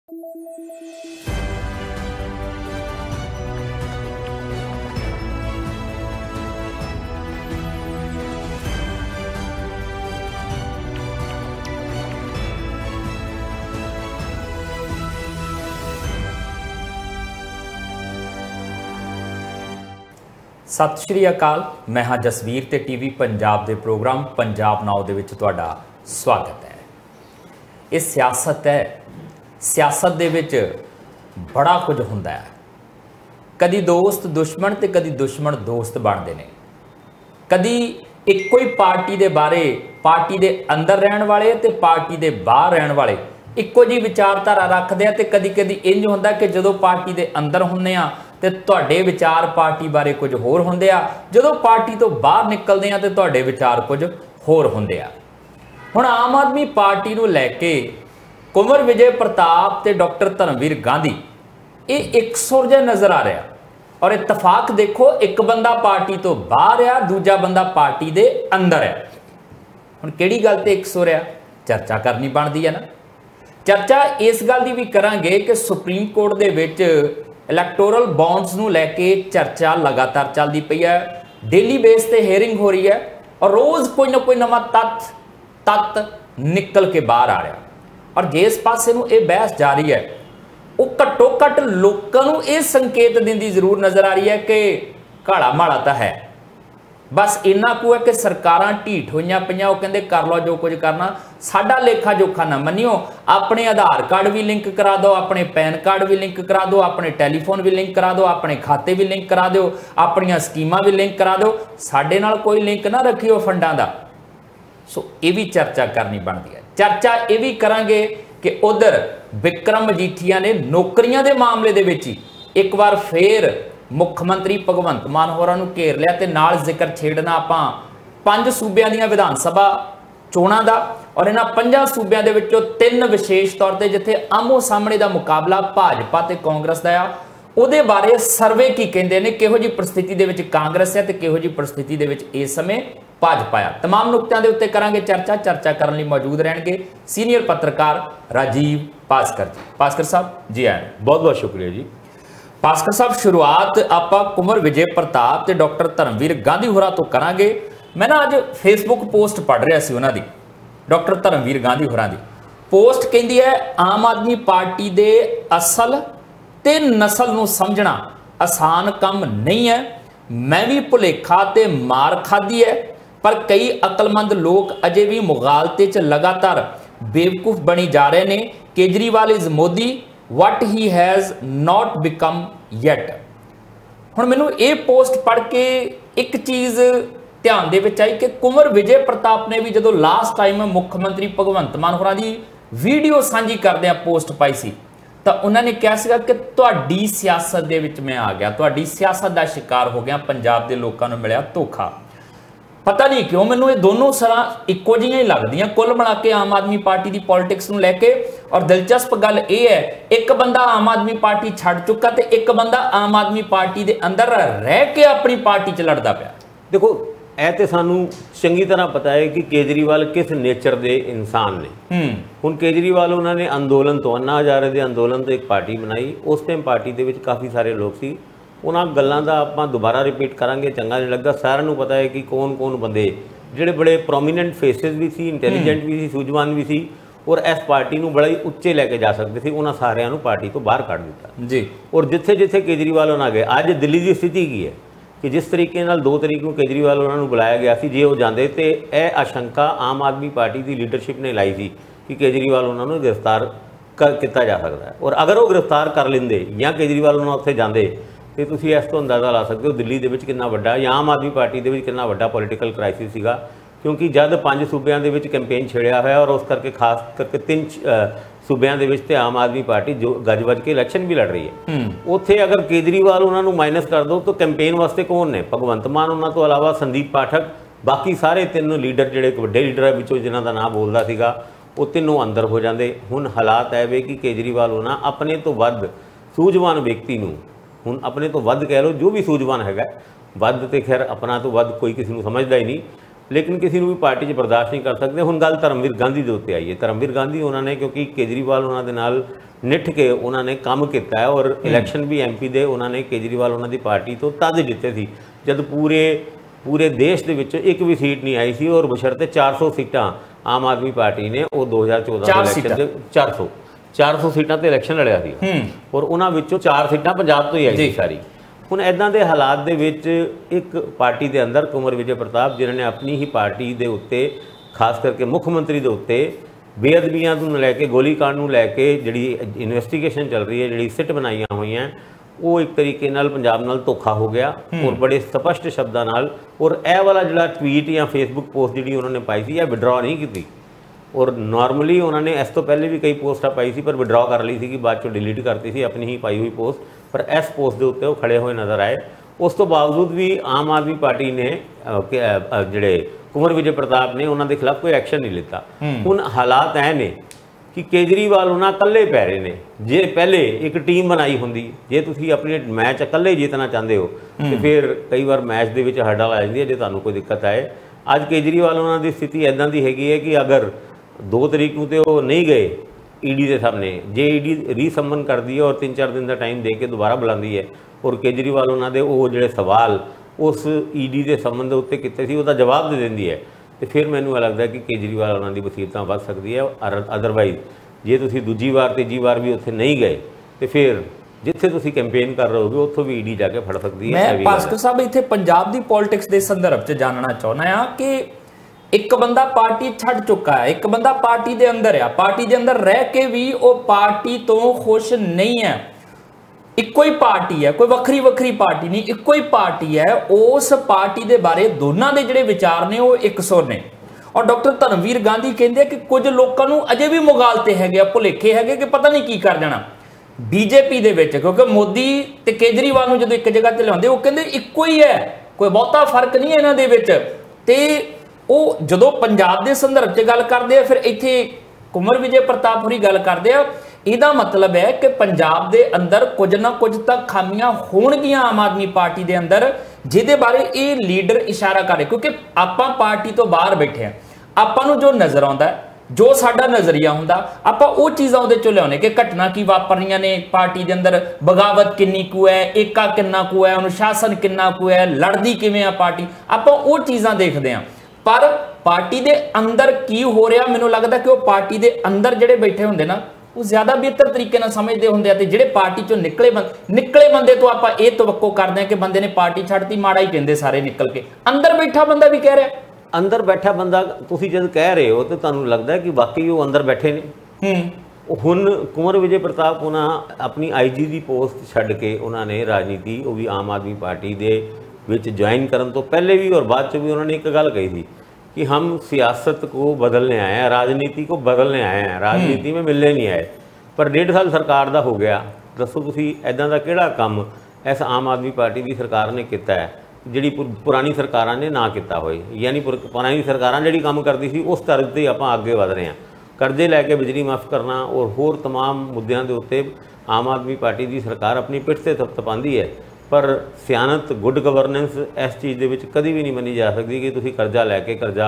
सत श्री अकाल। मैं हाँ जसवीर ते टीवी पंजाब के प्रोग्राम पंजाब नाउ दे विच तुहाडा स्वागत है। ये सियासत है, सियासत दे विच बड़ा कुछ हुंदा है। कदी दोस्त दुश्मन ते कदी दुश्मन दोस्त बनते हैं। कदी इक्को ही पार्टी के बारे, पार्टी के अंदर रहने वाले ते पार्टी के बाहर रहने वाले इक्को जी विचारधारा रखते हैं। तो कदी कदी इंज हुंदा कि जदों पार्टी के अंदर हुंदे आ ते तुहाडे विचार पार्टी बारे कुछ होर हुंदे आ, जदों पार्टी तो बाहर निकलदे आ ते तुहाडे विचार कुछ होर हुंदे आ। हुण आम आदमी पार्टी नूं लैके कुंवर विजय प्रताप ते डॉक्टर धर्मवीर गांधी ये एक सुर जिहा नज़र आ रहा। और इतफाक देखो, एक बंदा पार्टी तो बाहर आ, दूजा बंदा पार्टी दे अंदर है। हुण किहड़ी गल ते एक सुर आ, चर्चा करनी बनदी है ना। चर्चा इस गल दी भी करांगे कि सुप्रीम कोर्ट दे विच इलैक्टोरल बॉन्ड्स नूं लैके चर्चा लगातार चलती पई है। डेली बेस ते हेयरिंग हो रही है और रोज़ कोई ना कोई नवा तत्त निकल के बाहर आ रहा। और जिस पासे नूं ये बहस जारी है वो घट्टो घट्ट लोकां नूं ये संकेत दिंदी जरूर नज़र आ रही है कि घाड़ा माड़ा तो है। बस इन्ना कु है कि सरकारां ढीठ होईयां पईयां, वो कहंदे कर लो जो कुछ करना, साडा लेखा जोखा ना मनियो। अपने आधार कार्ड भी लिंक करा दो, अपने पैन कार्ड भी लिंक करा दो, अपने टैलीफोन भी लिंक करा दो, अपने खाते भी लिंक करा दो, अपनियां स्कीमां भी लिंक करा दो, साडे नाल कोई लिंक ना रखियो फंडां दा। सो ये भी चर्चा करनी बनती है। चर्चा ये भी करांगे कि उधर विक्रम मजीठिया ने नौकरियां दे मामले दे विच एक बार फिर मुख्यमंत्री भगवंत मान होरां नूं घेर लिया ते नाल जिक्र छेड़ना आपां 5 सूबियां दीयां विधान सभा चोणां दा। और इन्हां 5 सूबियां दे विचों 3 विशेष तौर ते जिथे आमो सामने दा मुकाबला भाजपा ते कांग्रेस दा आ, उहदे बारे सर्वे की कहंदे ने, किहो जी परिस्थिति दे विच कांग्रेस है ते किहो जी परिस्थिति दे विच इस समय भाजपा आ। तमाम नुकतियां दे उत्ते करांगे चर्चा करन लई मौजूद रहणगे सीनियर पत्रकार राजीव भास्कर जी। भास्कर साहब जी आए, बहुत बहुत शुक्रिया जी। भास्कर साहब, शुरुआत आपां कुंवर विजय प्रताप ते डॉक्टर धर्मवीर गांधी होरां तो करांगे। मैं ना अज फेसबुक पोस्ट पढ़ रहा सी उन्हां दी, डॉक्टर धर्मवीर गांधी होरां दी पोस्ट कहंदी है, आम आदमी पार्टी दे असल ते नस्ल नूं समझना आसान काम नहीं है। मैं भी भुलेखा ते मार खाधी है, पर कई अकलमंद लोग अजे भी मुगालते च लगातार बेवकूफ बनी जा रहे हैं। केजरीवाल इज मोदी वट ही हैज़ नॉट बिकम येट। हुण मैनूं ये पोस्ट पढ़ के एक चीज़ ध्यान दे विच आई कि कुंवर विजय प्रताप ने भी जदों लास्ट टाइम मुख्यमंत्री भगवंत मान होरां दी वीडियो साझी करदिआं पोस्ट पाई सी तो उन्होंने कहा सीगा कि तुहाडी सियासत दे विच मैं आ गया, तुहाडी सियासत का शिकार हो गया, पंजाब के लोगों को मिलिया धोखा। पता नहीं क्यों मैनूं ये दोनों सरां इक्को जिहियां ही लगदियां कुल मिला के आम आदमी पार्टी की पॉलिटिक्स नूं लैके। और दिलचस्प गल ये है, एक बंदा आम आदमी पार्टी छड्ड चुका ते एक बंदा आम आदमी पार्टी के अंदर रह के अपनी पार्टी च लड़दा पिया। देखो, ਇਹ ਤੇ ਸਾਨੂੰ ਚੰਗੀ ਤਰ੍ਹਾਂ ਪਤਾ ਹੈ ਕਿ ਕੇਜਰੀਵਾਲ ਕਿਸ ਨੇਚਰ ਦੇ ਇਨਸਾਨ ਨੇ। ਹੁਣ ਕੇਜਰੀਵਾਲ ਉਹਨਾਂ ਨੇ ਅੰਦੋਲਨ ਤੋਂ, ਅੰਨਾ ਹਜ਼ਾਰੇ ਦੇ ਅੰਦੋਲਨ ਤੋਂ ਇੱਕ ਪਾਰਟੀ ਬਣਾਈ। ਉਸ ਟਾਈਮ ਪਾਰਟੀ ਦੇ ਵਿੱਚ ਕਾਫੀ ਸਾਰੇ ਲੋਕ ਸੀ। ਉਹਨਾਂ ਗੱਲਾਂ ਦਾ ਆਪਾਂ ਦੁਬਾਰਾ ਰਿਪੀਟ ਕਰਾਂਗੇ, ਚੰਗਾ ਨਹੀਂ ਲੱਗਦਾ। ਸਾਰਿਆਂ ਨੂੰ ਪਤਾ ਹੈ ਕਿ ਕੌਣ ਬੰਦੇ ਜਿਹੜੇ ਬੜੇ ਪ੍ਰੋਮੀਨੈਂਟ ਫੇਸਿਸ ਵੀ ਸੀ, ਇੰਟੈਲੀਜੈਂਟ ਵੀ ਸੀ, ਸੂਝਵਾਨ ਵੀ ਸੀ ਔਰ ਇਸ ਪਾਰਟੀ ਨੂੰ ਬੜਾ ਹੀ ਉੱਚੇ ਲੈ ਕੇ ਜਾ ਸਕਦੇ ਸੀ, ਉਹਨਾਂ ਸਾਰਿਆਂ ਨੂੰ ਪਾਰਟੀ ਤੋਂ ਬਾਹਰ ਕੱਢ ਦਿੱਤਾ ਜੀ। ਔਰ ਜਿੱਥੇ ਜਿੱਥੇ ਕੇਜਰੀਵਾਲ ਉਹਨਾਂ ਗਏ, ਅੱਜ ਦਿੱਲੀ ਦੀ ਸਥਿਤੀ ਕੀ ਹੈ कि जिस तरीके 2 तरीक को केजरीवाल उन्होंने बुलाया गया सी, जे वो जाते तो यह आशंका आम आदमी पार्टी की लीडरशिप ने लाई थी कि केजरीवाल उन्होंने गिरफ्तार किया जा सकता है। और अगर वो गिरफ्तार कर लेंदे या केजरीवाल उन्होंने उत्थे जाते तो तुसीं इस तो अंदाज़ा ला सकते हो दिल्ली दे विच कितना वड्डा या आम आदमी पार्टी दे विच कितना वड्डा पोलीटिकल क्राइसिस सीगा। क्योंकि जब 5 सूबਿਆਂ ਦੇ ਵਿੱਚ कैंपेन छेड़िया होया और उस करके खास करके 3 सूबਿਆਂ ਦੇ ਵਿੱਚ आम आदमी पार्टी जो गज वज के इलैक्शन भी लड़ रही है, उत्थे अगर केजरीवाल उन्होंने माइनस कर दो तो कैंपेन वास्ते कौन ने? भगवंत मान, उन्होंने तो अलावा संदीप पाठक, बाकी सारे 3 लीडर जिहड़े वड्डे लीडर विचों जिन्हां दा नाम बोलदा सीगा वो 3 अंदर हो जाते। हुण हालात है वे कि केजरीवाल उन्हां अपने तो वध सूझवान व्यक्ति नूं, हुण अपने तो वध कह लो जो भी सूझवान हैगा, वध तो खैर अपना तो वध कोई किसी को समझदा ही नहीं, लेकिन किसी भी पार्टी 'ਚ बर्दाश्त नहीं कर सकते। हुण गल धर्मवीर गांधी के उत्ते आई है। धर्मवीर गांधी उन्होंने क्योंकि केजरीवाल उन्होंने नाल निठ के उन्होंने काम किया है और इलैक्शन भी MP दे उन्होंने केजरीवाल उन्होंने पार्टी तो तद जिते थे जब पूरे देश के विच एक भी सीट नहीं आई सी और बशर्ते 400 सीटां आम आदमी पार्टी ने वो 2014 इलैक्शन 400 सीटां ते इलैक्शन लड़िया सी और उन्हां विचों 4 सीटां पंजाब तो ही आई सी सारी। हुण इदां दे हालात दे विच एक पार्टी के अंदर कुंवर विजय प्रताप जिन्होंने अपनी ही पार्टी के उत्ते खास करके मुख मंत्री के उत्ते बेअदबियां नूं लैके गोलीकांड नूं लैके जिहड़ी इन्वेस्टिगेशन चल रही है, जिहड़ी सिट बनाईयां होईयां, वो एक तरीके नाल पंजाब नाल धोखा हो गया और बड़े स्पष्ट शब्दां नाल। और यह वाला जिहड़ा ट्वीट या फेसबुक पोस्ट जिहड़ी उन्होंने पाई सी, विड्रॉ नहीं की और नॉर्मली उन्होंने इस तो पहले भी कई पोस्टां पाई सी पर विड्रॉ कर ली सी, बाद चों डिलीट करती सी अपनी ही पाई हुई पोस्ट, पर इस पोस्ट के उत्ते वो खड़े हुए नज़र आए। उस तो बावजूद भी आम आदमी पार्टी ने जिहड़े कुंवर विजय प्रताप ने उन्होंने खिलाफ कोई एक्शन नहीं लिता। हुण हालात ऐ ने कि केजरीवाल उन्होंने कल्ले पै रहे ने। जे पहले एक टीम बनाई होंदी, जे तुसीं अपने मैच कल्ले जीतना चाहते हो तो फिर कई बार मैच के विच हर्डल आ जाती है जे तुहानूं कोई दिक्कत आए। अज केजरीवाल उन्हों की स्थिति इदां दी हैगी है कि अगर 2 तरीक नूं ते वो नहीं गए ईडी के सामने, जे ईडी रीसमन करती है और 3-4 दिन का टाइम दे के दोबारा बुलाती है और केजरीवाल उन्होंने वो जिहड़े सवाल उस ईडी के संबंध उत्ते किए सी उसका जवाब दे देंदी है तो फिर मैनूं लगता है कि केजरीवाल उन्होंने बसीरतां वध सकती है। अदरवाइज जे तुसीं दूजी बार तीजी बार भी उत्थे नहीं गए तो फिर जिथे तुसीं कैंपेन कर रहे हो उत्थों भी ईडी जाके फड़ सकती है। मैं भास्कर साहब इत्थे पंजाब की पॉलिटिक्स के संदर्भ च जानना चाहुंदा हां कि एक बंदा पार्टी छड़ चुका है, एक बंदा पार्टी के अंदर है, पार्टी के अंदर रह के भी वो पार्टी तो खुश नहीं है। इक्को ही पार्टी है, कोई वक्री वक्री पार्टी नहीं, इक्को ही पार्टी है। उस पार्टी के बारे दोनों के जिहड़े विचार ने वो एक सुर ने। और डॉक्टर धर्मवीर गांधी कहते कि कुछ लोगों को अजे भी मुगालते है, भुलेखे है कि पता नहीं की कर जाना बीजेपी दे विच, क्योंकि मोदी ते केजरीवाल जो एक जगह ते लियाउंदे वो कहंदे इक्को ही है, कोई बहुता फर्क नहीं है इन्हां दे विच। ते ਉਹ ਜਦੋਂ ਪੰਜਾਬ ਦੇ ਸੰਦਰਭ 'ਚ ਗੱਲ ਕਰਦੇ ਆ, ਫਿਰ ਇੱਥੇ ਕੁੰਵਰ ਵਿਜੇ ਪ੍ਰਤਾਪ ਹੋਰੀ ਗੱਲ ਕਰਦੇ ਆ। ਇਹਦਾ ਮਤਲਬ ਹੈ ਕਿ ਪੰਜਾਬ ਦੇ ਅੰਦਰ ਕੁਝ ਨਾ ਕੁਝ ਤਾਂ ਖਾਮੀਆਂ ਹੋਣਗੀਆਂ ਆਮ ਆਦਮੀ ਪਾਰਟੀ ਦੇ ਅੰਦਰ, ਜਿਹਦੇ ਬਾਰੇ ਇਹ ਲੀਡਰ ਇਸ਼ਾਰਾ ਕਰ ਰਹੇ। ਕਿਉਂਕਿ ਆਪਾਂ ਪਾਰਟੀ ਤੋਂ ਬਾਹਰ ਬੈਠੇ ਆ, ਆਪਾਂ ਨੂੰ ਜੋ ਨਜ਼ਰ ਆਉਂਦਾ, ਜੋ ਸਾਡਾ ਨਜ਼ਰੀਆ ਹੁੰਦਾ, ਆਪਾਂ ਉਹ ਚੀਜ਼ਾਂ ਉਹਦੇ ਚੋਂ ਲਿਆਉਣੇ ਕਿ ਘਟਨਾ ਕੀ ਵਾਪਰ ਰਹੀਆਂ ਨੇ ਪਾਰਟੀ ਦੇ ਅੰਦਰ, ਬਗਾਵਤ ਕਿੰਨੀ ਕੁ ਹੈ, ਏਕਾ ਕਿੰਨਾ ਕੁ ਹੈ, ਅਨੁਸ਼ਾਸਨ ਕਿੰਨਾ ਕੁ ਹੈ, ਲੜਦੀ ਕਿਵੇਂ ਆ ਪਾਰਟੀ, ਆਪਾਂ ਉਹ ਚੀਜ਼ਾਂ ਦੇਖਦੇ ਆ। पर पार्टी के अंदर की हो रहा, मैनूं लगता कि वह पार्टी के अंदर जिहड़े बैठे होंदे ना वो ज़्यादा बेहतर तरीके नाल समझते होंदे ते जिहड़े पार्टी चों निकले बंदे तो आपां इह तवक्को करदे कि बंदे ने पार्टी छड्डती, माड़ा ही कहंदे सारे निकल के। अंदर बैठा बंदा भी कह रहा, अंदर बैठा बंदा तुसीं जद कह रहे हो तो तुहानूं लगदा है कि वाकई वो अंदर बैठे ने। हुण कुंवर विजय प्रताप उन्होंने अपनी IG की पोस्ट छड्ड के उन्होंने राजनीति वो भी आम आदमी पार्टी के विच ज्वाइन करन तो पहले भी और बाद में भी उन्होंने एक गल कही थी कि हम सियासत को बदलने आए हैं, राजनीति को बदलने आए हैं, राजनीति में मिलने नहीं आए। पर 1.5 साल सरकार का हो गया, दसो तुसीं इदां दा किहड़ा काम इस आम आदमी पार्टी की सरकार ने किया है जिहड़ी पुरानी सरकारां ने ना किया होए। यानी पुरानी सरकारां जिहड़ी काम करती सी उस तरह से आपां अगे वध रहे हैं। कर्जे लैके बिजली माफ़ करना और होर तमाम मुद्दों के उत्ते आम आदमी पार्टी की सरकार अपनी पिठ से तपांदी है, पर सियानत गुड गवर्नेंस इस चीज़ के विच कभी भी नहीं मनी जा सकती कि तुसीं कर्जा लैके कर्जा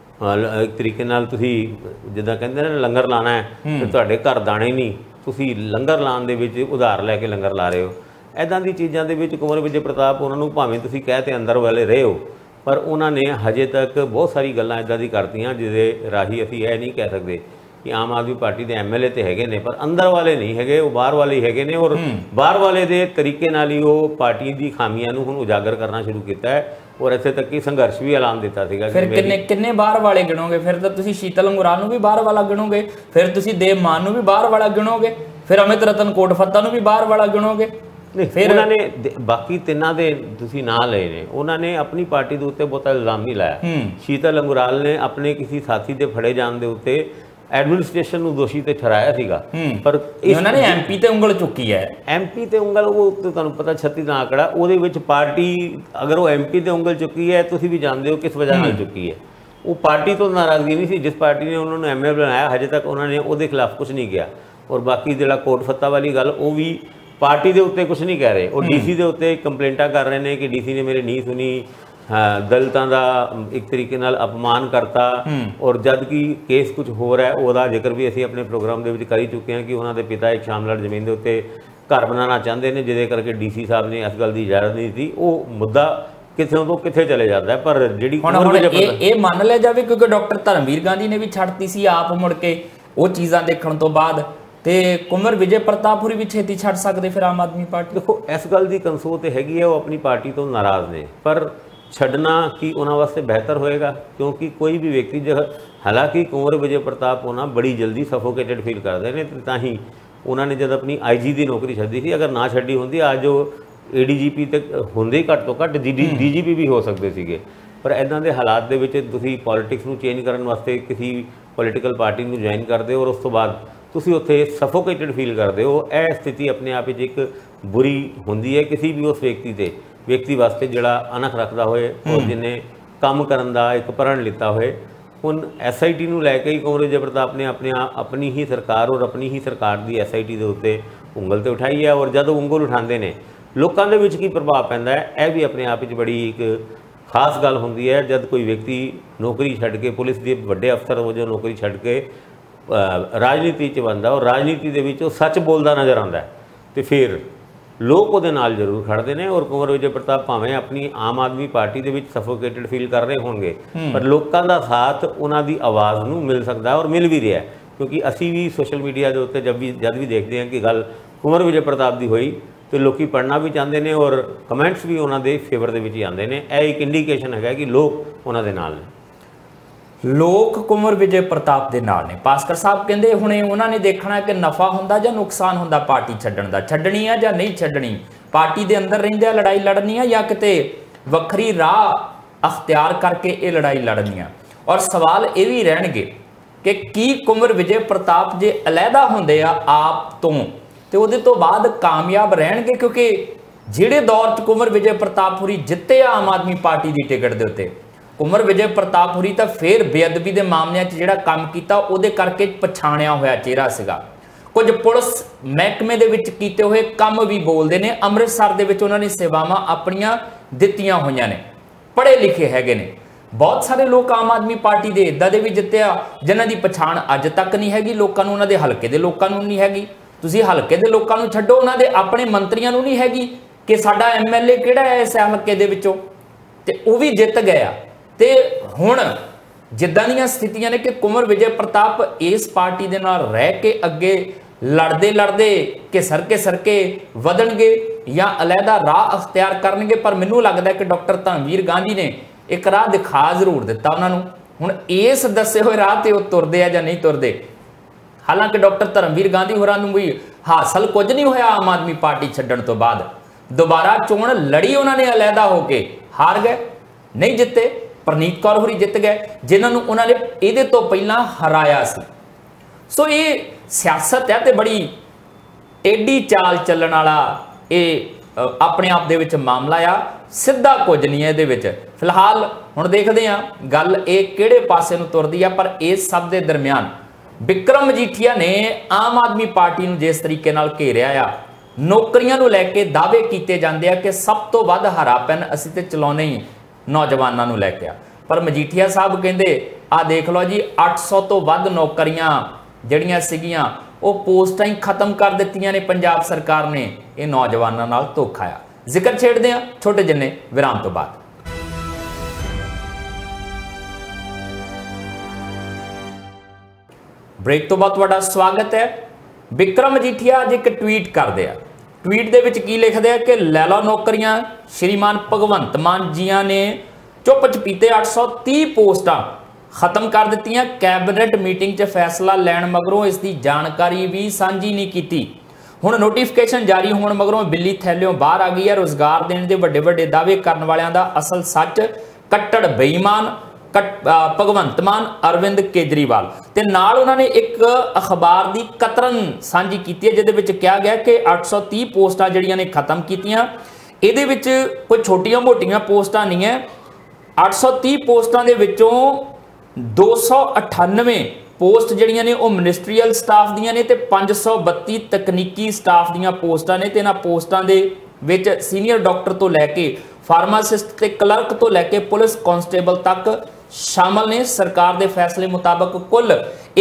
एक तरीके नाल तुसीं जिद्दां कहंदे ने लंगर लाना है तो तुहाडे घर दाणे नहीं, तुसीं लंगर लाउण दे विच उधार लैके लंगर ला रहे हो। इदां दी चीज़ां दे विच कुंवर विजय प्रताप उन्हां नूं भावें तुसीं कह ते अंदर वाले रहे हो, पर उन्होंने हजे तक बहुत सारी गल्लां इदां दी करतीआं जिहदे राही असीं यह नहीं कह सकते कि आम आदमी पार्टी के MLA तो है ने, पर अंदर वाले नहीं है, वो बाहर वाले ही है और बाहर वाले के तरीके नाल ही वो पार्टी की खामियां नूं हुण उजागर करना शुरू किया है और इत्थे तक कि संघर्ष भी ऐलान दिता सीगा। फिर किन्ने बाहर वाले गिनोगे? फिर तो तुसीं शीतल अंगुराल नूं भी बाहर वाला गिनोगे, फिर तुसीं देव मान नूं भी बाहर वाला गिनोगे, फिर अमित रतन कोटफत्ता नूं भी बाहर वाला गिनोगे। फिर उन्होंने बाकी तिन्ना दे तुसीं ना लए ने, उन्होंने अपनी पार्टी के उत्ते बहुता इल्जाम नहीं लाया। शीतल अंगुराल ने अपने किसी साथी के फड़े जाने के उत्ते एडमिनिस्ट्रेशन ਨੂੰ ਦੋਸ਼ੀ ਤੇ ਠਹਿਰਾਇਆ ਸੀਗਾ, ਪਰ ਉਹਨਾਂ ਨੇ MP ਤੇ ਉਂਗਲ ਚੁੱਕੀ ਹੈ। MP ਤੇ ਉਂਗਲ ਉਹ ਤੁਹਾਨੂੰ ਪਤਾ 36 ਦਾ ਆંકੜਾ, ਉਹਦੇ ਵਿੱਚ ਪਾਰਟੀ ਅਗਰ ਉਹ MP ਤੇ ਉਂਗਲ ਚੁੱਕੀ ਹੈ ਤੁਸੀਂ ਵੀ ਜਾਣਦੇ ਹੋ ਕਿਸ ਵਜ੍ਹਾ ਨਾਲ ਚੁੱਕੀ ਹੈ। ਉਹ ਪਾਰਟੀ ਤੋਂ ਨਾਰਾਜ਼ਗੀ ਨਹੀਂ ਸੀ, ਜਿਸ ਪਾਰਟੀ ਨੇ ਉਹਨਾਂ ਨੂੰ MLA ਬਣਾਇਆ ਹਜੇ ਤੱਕ ਉਹਨਾਂ ਨੇ ਉਹਦੇ ਖਿਲਾਫ ਕੁਝ ਨਹੀਂ ਕਿਹਾ। ਔਰ ਬਾਕੀ ਜਿਹੜਾ ਕੋਟ ਫੱਤਾ ਵਾਲੀ ਗੱਲ ਉਹ ਵੀ ਪਾਰਟੀ ਦੇ ਉੱਤੇ ਕੁਝ ਨਹੀਂ ਕਹਿ ਰਹੇ, ਉਹ DC ਦੇ ਉੱਤੇ ਕੰਪਲੇਂਟਾਂ ਕਰ ਰਹੇ ਨੇ ਕਿ DC ਨੇ ਮੇਰੇ ਨਹੀਂ ਸੁਣੀ, दलितां दा एक तरीके नाल अपमान करता। और जद कि केस कुछ होर है, ਉਹਦਾ ਜ਼ਿਕਰ भी ਅਸੀਂ ਆਪਣੇ ਪ੍ਰੋਗਰਾਮ ਦੇ ਵਿੱਚ ਕਰ ਹੀ ਚੁੱਕੇ ਹਾਂ कि ਉਹਨਾਂ ਦੇ ਪਿਤਾ ਇੱਕ ਸ਼ਾਮਲਾਟ ਜ਼ਮੀਨ ਦੇ ਉੱਤੇ ਘਰ ਬਣਾਉਣਾ ਚਾਹੁੰਦੇ ਨੇ, ਜਿਹਦੇ ਕਰਕੇ ਡੀਸੀ ਸਾਹਿਬ ਨੇ ਇਸ ਗੱਲ ਦੀ ਇਜਾਜ਼ਤ ਨਹੀਂ ਦਿੱਤੀ। ਉਹ ਮੁੱਦਾ ਕਿੱਥੋਂ ਤੋਂ ਕਿੱਥੇ ਚਲੇ ਜਾਂਦਾ ਹੈ। ਪਰ ਜਿਹੜੀ ਇਹ ਮੰਨ ਲਿਆ ਜਾਵੇ ਕਿਉਂਕਿ ਡਾਕਟਰ ਧਰਮਵੀਰ ਗਾਂਧੀ ਨੇ ਵੀ ਛੱਡਤੀ ਸੀ ਆਪ ਮੁੜ ਕੇ ਉਹ ਚੀਜ਼ਾਂ ਦੇਖਣ ਤੋਂ ਬਾਅਦ, ਤੇ ਕੁੰਵਰ ਵਿਜੇ ਪ੍ਰਤਾਪ ਹੋਰੀ ਵੀ ਛੇਤੀ ਛੱਡ ਸਕਦੇ ਫਿਰ ਆਮ ਆਦਮੀ ਪਾਰਟੀ। ਦੇਖੋ ਇਸ ਗੱਲ ਦੀ ਕੰਸੋ ਤੇ ਹੈਗੀ ਹੈ, ਉਹ ਆਪਣੀ ਪਾਰਟੀ ਤੋਂ ਨਾਰਾਜ਼ ਨੇ, ਪਰ ਛੱਡਣਾ ਕੀ ਉਹਨਾਂ ਵਾਸਤੇ ਬਿਹਤਰ ਹੋਏਗਾ? ਕਿਉਂਕਿ ਕੋਈ ਵੀ ਵਿਅਕਤੀ ਹਾਲਾਂਕਿ ਕੁੰਵਰ ਵਿਜੇ ਪ੍ਰਤਾਪ ਹੋਣਾ ਬੜੀ ਜਲਦੀ ਸਫੋਕੇਟਡ ਫੀਲ ਕਰਦੇ ਨੇ, ਤਾਂ ਹੀ ਉਹਨਾਂ ਨੇ ਜਦ ਆਪਣੀ IG ਦੀ ਨੌਕਰੀ ਛੱਡੀ ਸੀ। ਅਗਰ ਨਾ ਛੱਡੀ ਹੁੰਦੀ ਅੱਜ ਉਹ ADGP ਤੇ ਹੁੰਦੇ ਘੱਟ ਤੋਂ ਘੱਟ DGP ਵੀ ਹੋ ਸਕਦੇ ਸੀਗੇ। ਪਰ ਇੱਦਾਂ ਦੇ ਹਾਲਾਤ ਦੇ ਵਿੱਚ ਤੁਸੀਂ ਪੋਲੀਟਿਕਸ ਨੂੰ ਚੇਂਜ ਕਰਨ ਵਾਸਤੇ ਕਿਸੇ ਪੋਲੀਟੀਕਲ ਪਾਰਟੀ ਨੂੰ ਜੁਆਇਨ ਕਰਦੇ ਹੋ ਔਰ ਉਸ ਤੋਂ ਬਾਅਦ ਤੁਸੀਂ ਉੱਥੇ ਸਫੋਕੇਟਡ ਫੀਲ ਕਰਦੇ ਹੋ। ਇਹ ਸਥਿਤੀ ਆਪਣੇ ਆਪ ਵਿੱਚ ਇੱਕ ਬੁਰੀ ਹੁੰਦੀ ਹੈ ਕਿਸੇ ਵੀ ਉਸ ਵਿਅਕਤੀ ਵਾਸਤੇ ਜਿਹੜਾ ਅਣਖ ਰੱਖਦਾ ਹੋਏ ਔਰ ਜਿਹਨੇ ਕੰਮ ਕਰਨ ਦਾ ਇੱਕ ਪ੍ਰਣ ਲਿੱਤਾ ਹੋਏ। ਹੁਣ SIT ਨੂੰ ਲੈ ਕੇ ਹੀ ਕੁੰਵਰ ਵਿਜੇ ਪ੍ਰਤਾਪ ਨੇ ਆਪਣੀ ਹੀ ਸਰਕਾਰ ਔਰ ਆਪਣੀ ਹੀ ਸਰਕਾਰ ਦੀ SIT ਦੇ ਉੱਤੇ ਉਂਗਲ ਤੇ ਉਠਾਈ ਹੈ। ਔਰ ਜਦੋਂ ਉਂਗਲ ਉਠਾਉਂਦੇ ਨੇ ਲੋਕਾਂ ਦੇ ਵਿੱਚ ਕੀ ਪ੍ਰਭਾਵ ਪੈਂਦਾ ਹੈ, ਇਹ ਵੀ ਆਪਣੇ ਆਪ ਵਿੱਚ ਬੜੀ ਇੱਕ ਖਾਸ ਗੱਲ ਹੁੰਦੀ ਹੈ। ਜਦ ਕੋਈ ਵਿਅਕਤੀ ਨੌਕਰੀ ਛੱਡ ਕੇ ਪੁਲਿਸ ਦੇ ਵੱਡੇ ਅਫਸਰ ਵਜੋਂ ਨੌਕਰੀ ਛੱਡ ਕੇ ਰਾਜਨੀਤੀ 'ਚ ਬਣਦਾ ਔਰ ਰਾਜਨੀਤੀ ਦੇ ਵਿੱਚ ਉਹ ਸੱਚ ਬੋਲਦਾ ਨਜ਼ਰ ਆਉਂਦਾ ਤੇ ਫਿਰ ਲੋਕ ਉਹਦੇ ਨਾਲ ਜ਼ਰੂਰ ਖੜਦੇ ਨੇ। ਔਰ ਕੁੰਵਰ ਵਿਜੇ ਪ੍ਰਤਾਪ ਭਾਵੇਂ ਆਪਣੀ ਆਮ ਆਦਮੀ ਪਾਰਟੀ ਦੇ ਵਿੱਚ ਸਫੋਕੇਟਡ ਫੀਲ ਕਰ ਰਹੇ ਹੋਣਗੇ, ਪਰ ਲੋਕਾਂ ਦਾ ਸਾਥ ਉਹਨਾਂ ਦੀ ਆਵਾਜ਼ ਨੂੰ ਮਿਲ ਸਕਦਾ ਔਰ ਮਿਲ ਵੀ ਰਿਹਾ। ਕਿਉਂਕਿ ਅਸੀਂ ਵੀ ਸੋਸ਼ਲ ਮੀਡੀਆ ਦੇ ਉੱਤੇ ਜਦ ਵੀ ਦੇਖਦੇ ਹਾਂ ਕਿ ਗੱਲ ਕੁੰਵਰ ਵਿਜੇ ਪ੍ਰਤਾਪ ਦੀ ਹੋਈ ਤੇ ਲੋਕੀ ਪੜ੍ਹਨਾ ਵੀ ਚਾਹੁੰਦੇ ਨੇ ਔਰ ਕਮੈਂਟਸ ਵੀ ਉਹਨਾਂ ਦੇ ਫੇਵਰ ਦੇ ਵਿੱਚ ਹੀ ਆਉਂਦੇ ਨੇ। ਇਹ ਇੱਕ ਇੰਡੀਕੇਸ਼ਨ ਹੈਗਾ ਕਿ ਲੋਕ ਉਹਨਾਂ ਦੇ ਨਾਲ ਨੇ। ਲੋਕ ਕੁੰਵਰ ਵਿਜੇ ਪ੍ਰਤਾਪ ਦੇ ਨਾਲ ਨੇ। ਭਾਸਕਰ ਸਾਹਿਬ ਕਹਿੰਦੇ ਹੁਣੇ ਉਹਨਾਂ ਨੇ ਦੇਖਣਾ ਕਿ ਨਫਾ ਹੁੰਦਾ ਜਾਂ ਨੁਕਸਾਨ ਹੁੰਦਾ ਪਾਰਟੀ ਛੱਡਣ ਦਾ, ਛੱਡਣੀ ਆ ਜਾਂ ਨਹੀਂ ਛੱਡਣੀ, ਪਾਰਟੀ ਦੇ ਅੰਦਰ ਰਹਿੰਦਿਆਂ ਲੜਾਈ ਲੜਨੀ ਆ ਜਾਂ ਕਿਤੇ ਵੱਖਰੀ ਰਾਹ ਅਖਤਿਆਰ ਕਰਕੇ ਇਹ ਲੜਾਈ ਲੜਨੀ ਆ। ਔਰ ਸਵਾਲ ਇਹ ਵੀ ਰਹਿਣਗੇ ਕਿ ਕੀ ਕੁੰਵਰ ਵਿਜੇ ਪ੍ਰਤਾਪ ਜੇ ਅਲੱਗਾ ਹੁੰਦੇ ਆ ਆਪ ਤੋਂ ਤੇ ਉਹਦੇ ਤੋਂ ਬਾਅਦ ਕਾਮਯਾਬ ਰਹਿਣਗੇ? ਕਿਉਂਕਿ ਜਿਹੜੇ ਦੌਰ 'ਚ ਕੁੰਵਰ ਵਿਜੇ ਪ੍ਰਤਾਪ ਹੋਰੀ ਜਿੱਤੇ ਆਮ ਆਦਮੀ ਪਾਰਟੀ ਦੀ ਟਿਕਟ ਦੇ ਉੱਤੇ, ਕੁੰਵਰ ਵਿਜੇ ਪ੍ਰਤਾਪ ਹੋਰੀ ਤਾਂ ਫਿਰ ਬੇਅਦਬੀ ਦੇ ਮਾਮਲਿਆਂ 'ਚ ਜਿਹੜਾ ਕੰਮ ਕੀਤਾ ਉਹਦੇ ਕਰਕੇ ਪਛਾਣਿਆ ਹੋਇਆ ਚਿਹਰਾ ਸੀਗਾ। ਕੁਝ ਪੁਲਿਸ ਮਹਿਕਮੇ ਦੇ ਵਿੱਚ ਕੀਤੇ ਹੋਏ ਕੰਮ ਵੀ ਬੋਲਦੇ ਨੇ। ਅੰਮ੍ਰਿਤਸਰ ਦੇ ਵਿੱਚ ਉਹਨਾਂ ਨੇ ਸੇਵਾਵਾਂ ਆਪਣੀਆਂ ਦਿੱਤੀਆਂ ਹੋਈਆਂ ਨੇ, ਪੜ੍ਹੇ ਲਿਖੇ ਹੈਗੇ ਨੇ। ਬਹੁਤ ਸਾਰੇ ਲੋਕ ਆਮ ਆਦਮੀ ਪਾਰਟੀ ਦੇ ਇੱਦਾਂ ਦੇ ਵੀ ਜਿੱਤਿਆ ਜਿਨ੍ਹਾਂ ਦੀ ਪਛਾਣ ਅੱਜ ਤੱਕ ਨਹੀਂ ਹੈਗੀ ਲੋਕਾਂ ਨੂੰ, ਉਹਨਾਂ ਦੇ ਹਲਕੇ ਦੇ ਲੋਕਾਂ ਨੂੰ ਨਹੀਂ ਹੈਗੀ। ਤੁਸੀਂ ਹਲਕੇ ਦੇ ਲੋਕਾਂ ਨੂੰ ਛੱਡੋ, ਉਹਨਾਂ ਦੇ ਆਪਣੇ ਮੰਤਰੀਆਂ ਨੂੰ ਨਹੀਂ ਹੈਗੀ ਕਿ ਸਾਡਾ MLA ਕਿਹੜਾ ਹੈ ਇਸ ਹਲਕੇ ਦੇ ਵਿੱਚੋਂ, ਤੇ ਉਹ ਵੀ ਜਿੱਤ ਗਿਆ। ਤੇ ਹੁਣ ਜਿੱਦਾਂ ਦੀਆਂ ਸਥਿਤੀਆਂ ਨੇ ਕਿ ਕੁੰਵਰ ਵਿਜੇ ਪ੍ਰਤਾਪ ਇਸ ਪਾਰਟੀ ਦੇ ਨਾਲ ਰਹਿ ਕੇ ਅੱਗੇ ਲੜਦੇ ਘਿਸਰ ਕੇ ਵਧਣਗੇ ਜਾਂ ਅਲੱਗਾ ਰਾਹ ਅਖਤਿਆਰ ਕਰਨਗੇ। ਪਰ ਮੈਨੂੰ ਲੱਗਦਾ ਕਿ ਡਾਕਟਰ ਧਰਮਵੀਰ ਗਾਂਧੀ ਨੇ ਇੱਕ ਰਾਹ ਦਿਖਾ ਜ਼ਰੂਰ ਦਿੱਤਾ ਉਹਨਾਂ ਨੂੰ। ਹੁਣ ਇਸ ਦੱਸੇ ਹੋਏ ਰਾਹ ਤੇ ਉਹ ਤੁਰਦੇ ਆ ਜਾਂ ਨਹੀਂ ਤੁਰਦੇ। ਹਾਲਾਂਕਿ ਡਾਕਟਰ ਧਰਮਵੀਰ ਗਾਂਧੀ ਹੋਰਾਂ ਨੂੰ ਵੀ ਹਾਸਲ ਕੁਝ ਨਹੀਂ ਹੋਇਆ ਆਮ ਆਦਮੀ ਪਾਰਟੀ ਛੱਡਣ ਤੋਂ ਬਾਅਦ। ਦੁਬਾਰਾ ਚੋਣ ਲੜੀ ਉਹਨਾਂ ਨੇ ਅਲੱਗਾ ਹੋ ਕੇ, ਹਾਰ ਗਏ, ਨਹੀਂ ਜਿੱਤੇ। ਪ੍ਰਨੀਤ ਕੌਰ ਹੋਰੀ ਜਿੱਤ ਗਏ ਜਿਨ੍ਹਾਂ ਨੂੰ ਉਹਨਾਂ ਨੇ ਇਹਦੇ ਤੋਂ ਪਹਿਲਾਂ ਹਰਾਇਆ ਸੀ। ਸੋ ਇਹ ਸਿਆਸਤ ਹੈ ਤੇ ਬੜੀ ਟੇਢੀ ਚਾਲ ਚੱਲਣ ਵਾਲਾ ਇਹ ਆਪਣੇ ਆਪ ਦੇ ਵਿੱਚ ਮਾਮਲਾ ਆ, ਸਿੱਧਾ ਕੁਝ ਨਹੀਂ ਹੈ ਇਹਦੇ ਵਿੱਚ। ਫਿਲਹਾਲ ਹੁਣ ਦੇਖਦੇ ਹਾਂ ਗੱਲ ਇਹ ਕਿਹੜੇ ਪਾਸੇ ਨੂੰ ਤੁਰਦੀ ਆ। ਪਰ ਇਸ ਸਭ ਦੇ ਦਰਮਿਆਨ ਬਿਕਰਮ ਮਜੀਠੀਆ ਨੇ ਆਮ ਆਦਮੀ ਪਾਰਟੀ ਨੂੰ ਜਿਸ ਤਰੀਕੇ ਨਾਲ ਘੇਰਿਆ ਆ, ਨੌਕਰੀਆਂ ਨੂੰ ਲੈ ਕੇ ਦਾਅਵੇ ਕੀਤੇ ਜਾਂਦੇ ਆ ਕਿ ਸਭ ਤੋਂ ਵੱਧ ਹਰਾ ਪੈਨ ਅਸੀਂ ਤੇ ਚਲਾਉਣੇ ਹੀ ਨੌਜਵਾਨਾਂ ਨੂੰ ਲੈ ਕੇ ਆ। ਪਰ ਮਜੀਠੀਆ ਸਾਹਿਬ ਕਹਿੰਦੇ ਆ ਦੇਖ ਲਓ ਜੀ 800 ਤੋਂ ਵੱਧ ਨੌਕਰੀਆਂ ਜਿਹੜੀਆਂ ਸੀਗੀਆਂ ਉਹ ਪੋਸਟਾਂ ਹੀ ਖਤਮ ਕਰ ਦਿੱਤੀਆਂ ਨੇ ਪੰਜਾਬ ਸਰਕਾਰ ਨੇ। ਇਹ ਨੌਜਵਾਨਾਂ ਨਾਲ ਧੋਖਾ ਆ। ਜ਼ਿਕਰ ਛੇੜਦੇ ਆ ਛੋਟੇ ਜਿੰਨੇ ਵਿਰਾਮ ਤੋਂ ਬਾਅਦ। ब्रेक तो बाद तुहाडा स्वागत है। बिक्रम मजीठिया अज एक ट्वीट करते हैं। ट्वीट दे विच की लिखते हैं कि लै लो नौकरियां, श्रीमान भगवंत मान जिया ने चुप चपीते 830 पोस्टां खत्म कर दित्तियां। कैबिनेट मीटिंग च फैसला लैण मगरों इसकी जानकारी भी सांझी नहीं की। हुण नोटिफिकेशन जारी होने मगरों बिल्ली थैलियों बाहर आ गई है। रोजगार देने के वड्डे वड्डे दावे करने वालियां दा असल सच कट्टड़ बेईमान भगवंत मान अरविंद केजरीवाल ते नाल उन्होंने एक अखबार की कतरन सांझी की है जिहदे विच कहा गया कि 830 पोस्टां जिहड़ियां ने खत्म कीतियां। इहदे विच कोई छोटियां मोटियां पोस्टां नहीं है। 830 पोस्टां दे विचों 298 पोस्ट जिहड़ियां ने वो मिनिस्ट्रीयल स्टाफ दियां ने ते 532 तकनीकी स्टाफ दियां पोस्टां ने। ते इन्हां पोस्टां दे विच सीनियर डॉक्टर तो लैके फार्मासिस्ट ते क्लर्क तो लैके पुलिस कांस्टेबल तक शामिल ने। सरकार के फैसले मुताबक कुल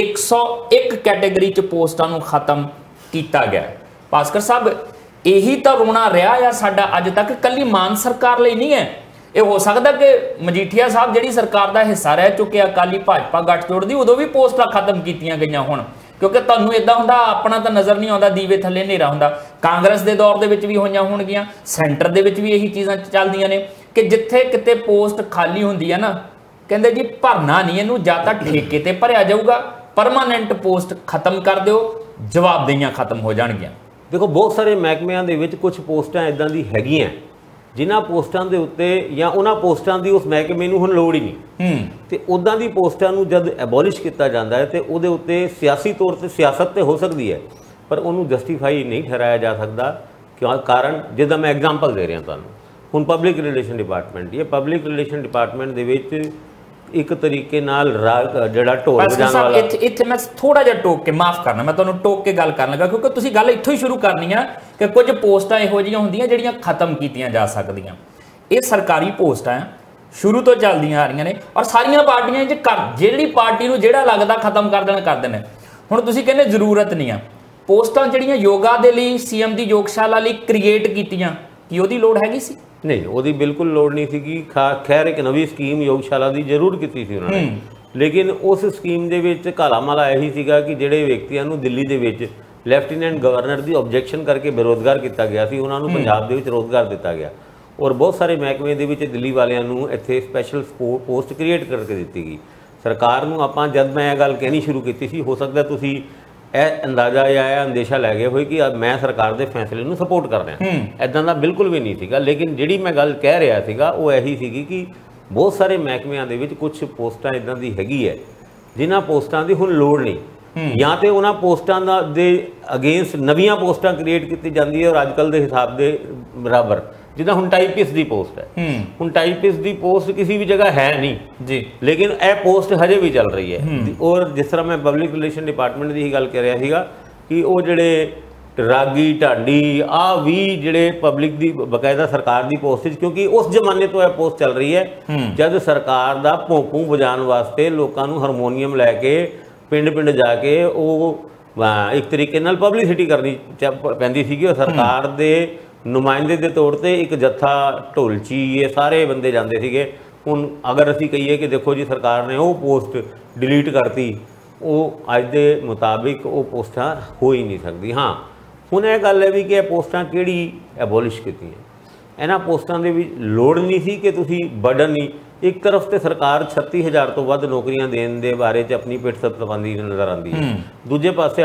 101 कैटेगरी च पोस्टां नूं खत्म किया गया। भास्कर साहब, यही तो रोना रहा है साडा अज तक, कली मान सरकार लिए नहीं है। ये हो सकता कि मजीठिया साहब जिहड़ी सरकार का हिस्सा रह चुके अकाली भाजपा गठजोड़ दी उदों भी पोस्टां खत्म कीतियां गईयां होण, क्योंकि तुहानूं इदां हुंदा अपना तो नज़र नहीं आउंदा, दीवे थल्ले हनेरा हुंदा। कांग्रेस के दौर दे विच भी होईयां होणगीਆਂ, सेंटर दे विच भी यही चीज़ां चलदियां ने कि जिथे किते पोस्ट खाली हुंदी है ना, कहंदे जी भरना नहीं इहनूं, जां तां ठेके ते भरिया जाऊगा, परमानेंट पोस्ट खत्म कर दिओ, जवाबदेहियां खत्म हो जाणगीਆਂ। देखो बहुत सारे महकमिਆਂ ਦੇ ਵਿੱਚ कुछ पोस्टां इदां दी हैगीਆਂ जिन्हां पोस्टां ਦੇ ਉੱਤੇ ਜਾਂ ਉਹਨਾਂ पोस्टां ਦੀ ਉਸ ਮਹਿਕਮੇ ਨੂੰ ਹੁਣ ਲੋੜ ਹੀ ਨਹੀਂ ਤੇ ਉਦਾਂ ਦੀ पोस्टां ਨੂੰ ਜਦ ਐਬੋਲਿਸ਼ ਕੀਤਾ ਜਾਂਦਾ ਹੈ ਤੇ ਉਹਦੇ ਉੱਤੇ ਸਿਆਸੀ ਤੌਰ ਤੇ ਸਿਆਸਤ ਤੇ ਹੋ ਸਕਦੀ ਹੈ, ਪਰ ਉਹਨੂੰ ਜਸਟੀਫਾਈ ਨਹੀਂ ਠਹਿਰਾਇਆ ਜਾ ਸਕਦਾ। ਕਿਉਂ? ਕਾਰਨ ਜਿੱਦਾਂ ਮੈਂ ਐਗਜ਼ਾਮਪਲ ਦੇ ਰਿਹਾ ਤੁਹਾਨੂੰ, ਹੁਣ ਪਬਲਿਕ ਰਿਲੇਸ਼ਨ ਡਿਪਾਰਟਮੈਂਟ, ਇਹ ਪਬਲਿਕ ਰਿਲੇਸ਼ਨ ਡਿਪਾਰਟਮੈਂਟ ਦੇ ਵਿੱਚ एक तरीके नाल जिहड़ा ढोल बजाण वाला इत्थे मैं थोड़ा जिहा टोक के माफ करना, मैं तुहानूं टोक के गल करन लगा क्योंकि तुसीं गल इत्थों ही शुरू करनी है कि कुछ पोस्टां इहो जिहियां हुंदियां जिहड़ियां खत्म कीतियां जा सकदियां। ये सरकारी पोस्टां शुरू तो चलदियां आ रहीआं ने और सारियां पार्टियां च कर जिहड़ी पार्टी नूं जिहड़ा लगदा खत्म कर देण। हुण तुसीं कहंदे जरूरत नहीं आ, पोस्टां जिहड़ियां योगा दे लई सीएम दी योगशाला लई क्रिएट कीतियां, की ਉਹਦੀ ਲੋੜ ਹੈਗੀ ਸੀ? नहीं, ਉਹਦੀ बिल्कुल लोड़ नहीं सी। खैर एक नवी स्कीम योगशाला की जरूर की थी उन्होंने, लेकिन उस स्कीम ਦੇ ਵਿੱਚ ਕਾਲਾ ਮਾਲਾ ਇਹੀ ਸੀਗਾ ਕਿ ਜਿਹੜੇ ਵਿਅਕਤੀਆਂ ਨੂੰ ਦਿੱਲੀ ਦੇ ਵਿੱਚ ਲੈਫਟੀਨੈਂਟ ਗਵਰਨਰ ਦੀ ਆਬਜੈਕਸ਼ਨ ਕਰਕੇ ਬੇਰੋਜ਼ਗਾਰ ਕੀਤਾ ਗਿਆ ਸੀ, ਉਹਨਾਂ ਨੂੰ ਪੰਜਾਬ ਦੇ ਵਿੱਚ ਰੋਜ਼ਗਾਰ ਦਿੱਤਾ ਗਿਆ ਔਰ ਬਹੁਤ ਸਾਰੇ ਮਹਿਕਮੇ ਦੇ ਵਿੱਚ ਦਿੱਲੀ ਵਾਲਿਆਂ ਨੂੰ ਇੱਥੇ ਸਪੈਸ਼ਲ ਪੋਸਟ ਕ੍ਰੀਏਟ ਕਰਕੇ ਦਿੱਤੀ ਗਈ। ਸਰਕਾਰ ਨੂੰ ਆਪਾਂ ਜਦ ਮੈਂ ਇਹ ਗੱਲ ਕਹਿਣੀ ਸ਼ੁਰੂ ਕੀਤੀ ਸੀ, ਹੋ ਸਕਦਾ ਤੁਸੀਂ ਇਹ ਅੰਦਾਜ਼ਾ ਜਾਂ ਇਹ ਅੰਦੇਸ਼ਾ ਲੈ ਗਏ ਹੋਏ ਕਿ ਮੈਂ ਸਰਕਾਰ ਦੇ ਫੈਸਲੇ ਨੂੰ ਸਪੋਰਟ ਕਰ ਰਿਹਾ, ਇੱਦਾਂ ਦਾ ਬਿਲਕੁਲ ਵੀ ਨਹੀਂ ਸੀਗਾ। ਲੇਕਿਨ ਜਿਹੜੀ ਮੈਂ ਗੱਲ ਕਹਿ ਰਿਹਾ ਸੀਗਾ ਉਹ ਇਹੀ ਸੀਗੀ ਕਿ ਬਹੁਤ ਸਾਰੇ ਮਹਿਕਮਿਆਂ ਦੇ ਵਿੱਚ ਕੁਝ ਪੋਸਟਾਂ ਇੱਦਾਂ ਦੀ ਹੈਗੀ ਹੈ ਜਿਨ੍ਹਾਂ ਪੋਸਟਾਂ ਦੀ ਹੁਣ ਲੋੜ ਨਹੀਂ, ਜਾਂ ਤੇ ਉਹਨਾਂ ਪੋਸਟਾਂ ਦੇ ਅਗੇਂਸਟ ਨਵੀਆਂ ਪੋਸਟਾਂ ਕ੍ਰੀਏਟ ਕੀਤੀ ਜਾਂਦੀ ਹੈ ਔਰ ਅੱਜ ਕੱਲ੍ਹ ਦੇ ਹਿਸਾਬ ਦੇ ਬਰਾਬਰ। ਜਿੱਦਾਂ ਹੁਣ ਟਾਈਪਿਸਟ ਦੀ ਪੋਸਟ ਹੈ, ਹੁਣ ਟਾਈਪਿਸਟ ਦੀ ਪੋਸਟ ਕਿਸੇ ਵੀ ਜਗ੍ਹਾ ਹੈ ਨਹੀਂ ਜੀ, ਲੇਕਿਨ ਇਹ ਪੋਸਟ ਹਜੇ ਵੀ ਚੱਲ ਰਹੀ ਹੈ। ਔਰ ਜਿਸ ਤਰ੍ਹਾਂ ਮੈਂ ਪਬਲਿਕ ਰਿਲੇਸ਼ਨ ਡਿਪਾਰਟਮੈਂਟ ਦੀ ਹੀ ਗੱਲ ਕਰ ਰਿਹਾ ਸੀਗਾ ਕਿ ਉਹ ਜਿਹੜੇ ਰਾਗੀ ਢਾਡੀ ਆ ਵੀ ਜਿਹੜੇ ਪਬਲਿਕ ਦੀ ਬਕਾਇਦਾ ਸਰਕਾਰ ਦੀ ਪੋਸਟ, ਕਿਉਂਕਿ ਉਸ ਜ਼ਮਾਨੇ ਤੋਂ ਇਹ ਪੋਸਟ ਚੱਲ ਰਹੀ ਹੈ ਜਦ ਸਰਕਾਰ ਦਾ ਭੌਂਪੂ ਵਜਾਉਣ ਵਾਸਤੇ ਲੋਕਾਂ ਨੂੰ ਹਾਰਮੋਨੀਅਮ ਲੈ ਕੇ ਪਿੰਡ ਪਿੰਡ ਜਾ ਕੇ ਉਹ ਇੱਕ ਤਰੀਕੇ ਨਾਲ ਪਬਲਿਸਿਟੀ ਕਰਨੀ ਪੈਂਦੀ ਸੀਗੀ। ਉਹ ਸਰਕਾਰ ਦੇ ਨੁਮਾਇੰਦੇ ਦੇ ਤੌਰ 'ਤੇ ਇੱਕ ਜੱਥਾ ਢੋਲਚੀ ਇਹ ਸਾਰੇ ਬੰਦੇ ਜਾਂਦੇ ਸੀਗੇ। ਹੁਣ ਅਗਰ ਅਸੀਂ ਕਹੀਏ ਕਿ ਦੇਖੋ ਜੀ ਸਰਕਾਰ ਨੇ ਉਹ ਪੋਸਟ ਡਿਲੀਟ ਕਰਤੀ, ਉਹ ਅੱਜ ਦੇ ਮੁਤਾਬਿਕ ਉਹ ਪੋਸਟਾਂ ਹੋ ਹੀ ਨਹੀਂ ਸਕਦੀ। ਹਾਂ, ਹੁਣ ਇਹ ਗੱਲ ਹੈ ਵੀ ਕਿ ਇਹ ਪੋਸਟਾਂ ਕਿਹੜੀ ਐਬੋਲਿਸ਼ ਕੀਤੀਆਂ, ਇਹਨਾਂ ਪੋਸਟਾਂ ਦੇ ਵਿੱਚ ਲੋੜ ਨਹੀਂ ਸੀ ਕਿ ਤੁਸੀਂ ਬਰਡਨ ਨਹੀਂ। ਇੱਕ ਤਰਫ ਤੇ ਸਰਕਾਰ 36,000 ਤੋਂ ਵੱਧ ਨੌਕਰੀਆਂ ਦੇਣ ਦੇ ਬਾਰੇ 'ਚ ਆਪਣੀ ਪਿੱਠ ਥਪਥਪਾਉਂਦੀ ਨਜ਼ਰ ਆਉਂਦੀ ਹੈ, ਦੂਜੇ ਪਾਸੇ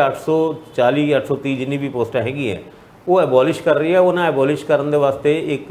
840 830 ਜਿੰਨੀ ਵੀ ਪੋਸਟਾਂ ਹੈਗੀਆਂ ਉਹ ਐਬੋਲਿਸ਼ ਕਰ ਰਹੀ ਹੈ। ਉਹਨਾਂ ਐਬੋਲਿਸ਼ ਕਰਨ ਦੇ ਵਾਸਤੇ ਇੱਕ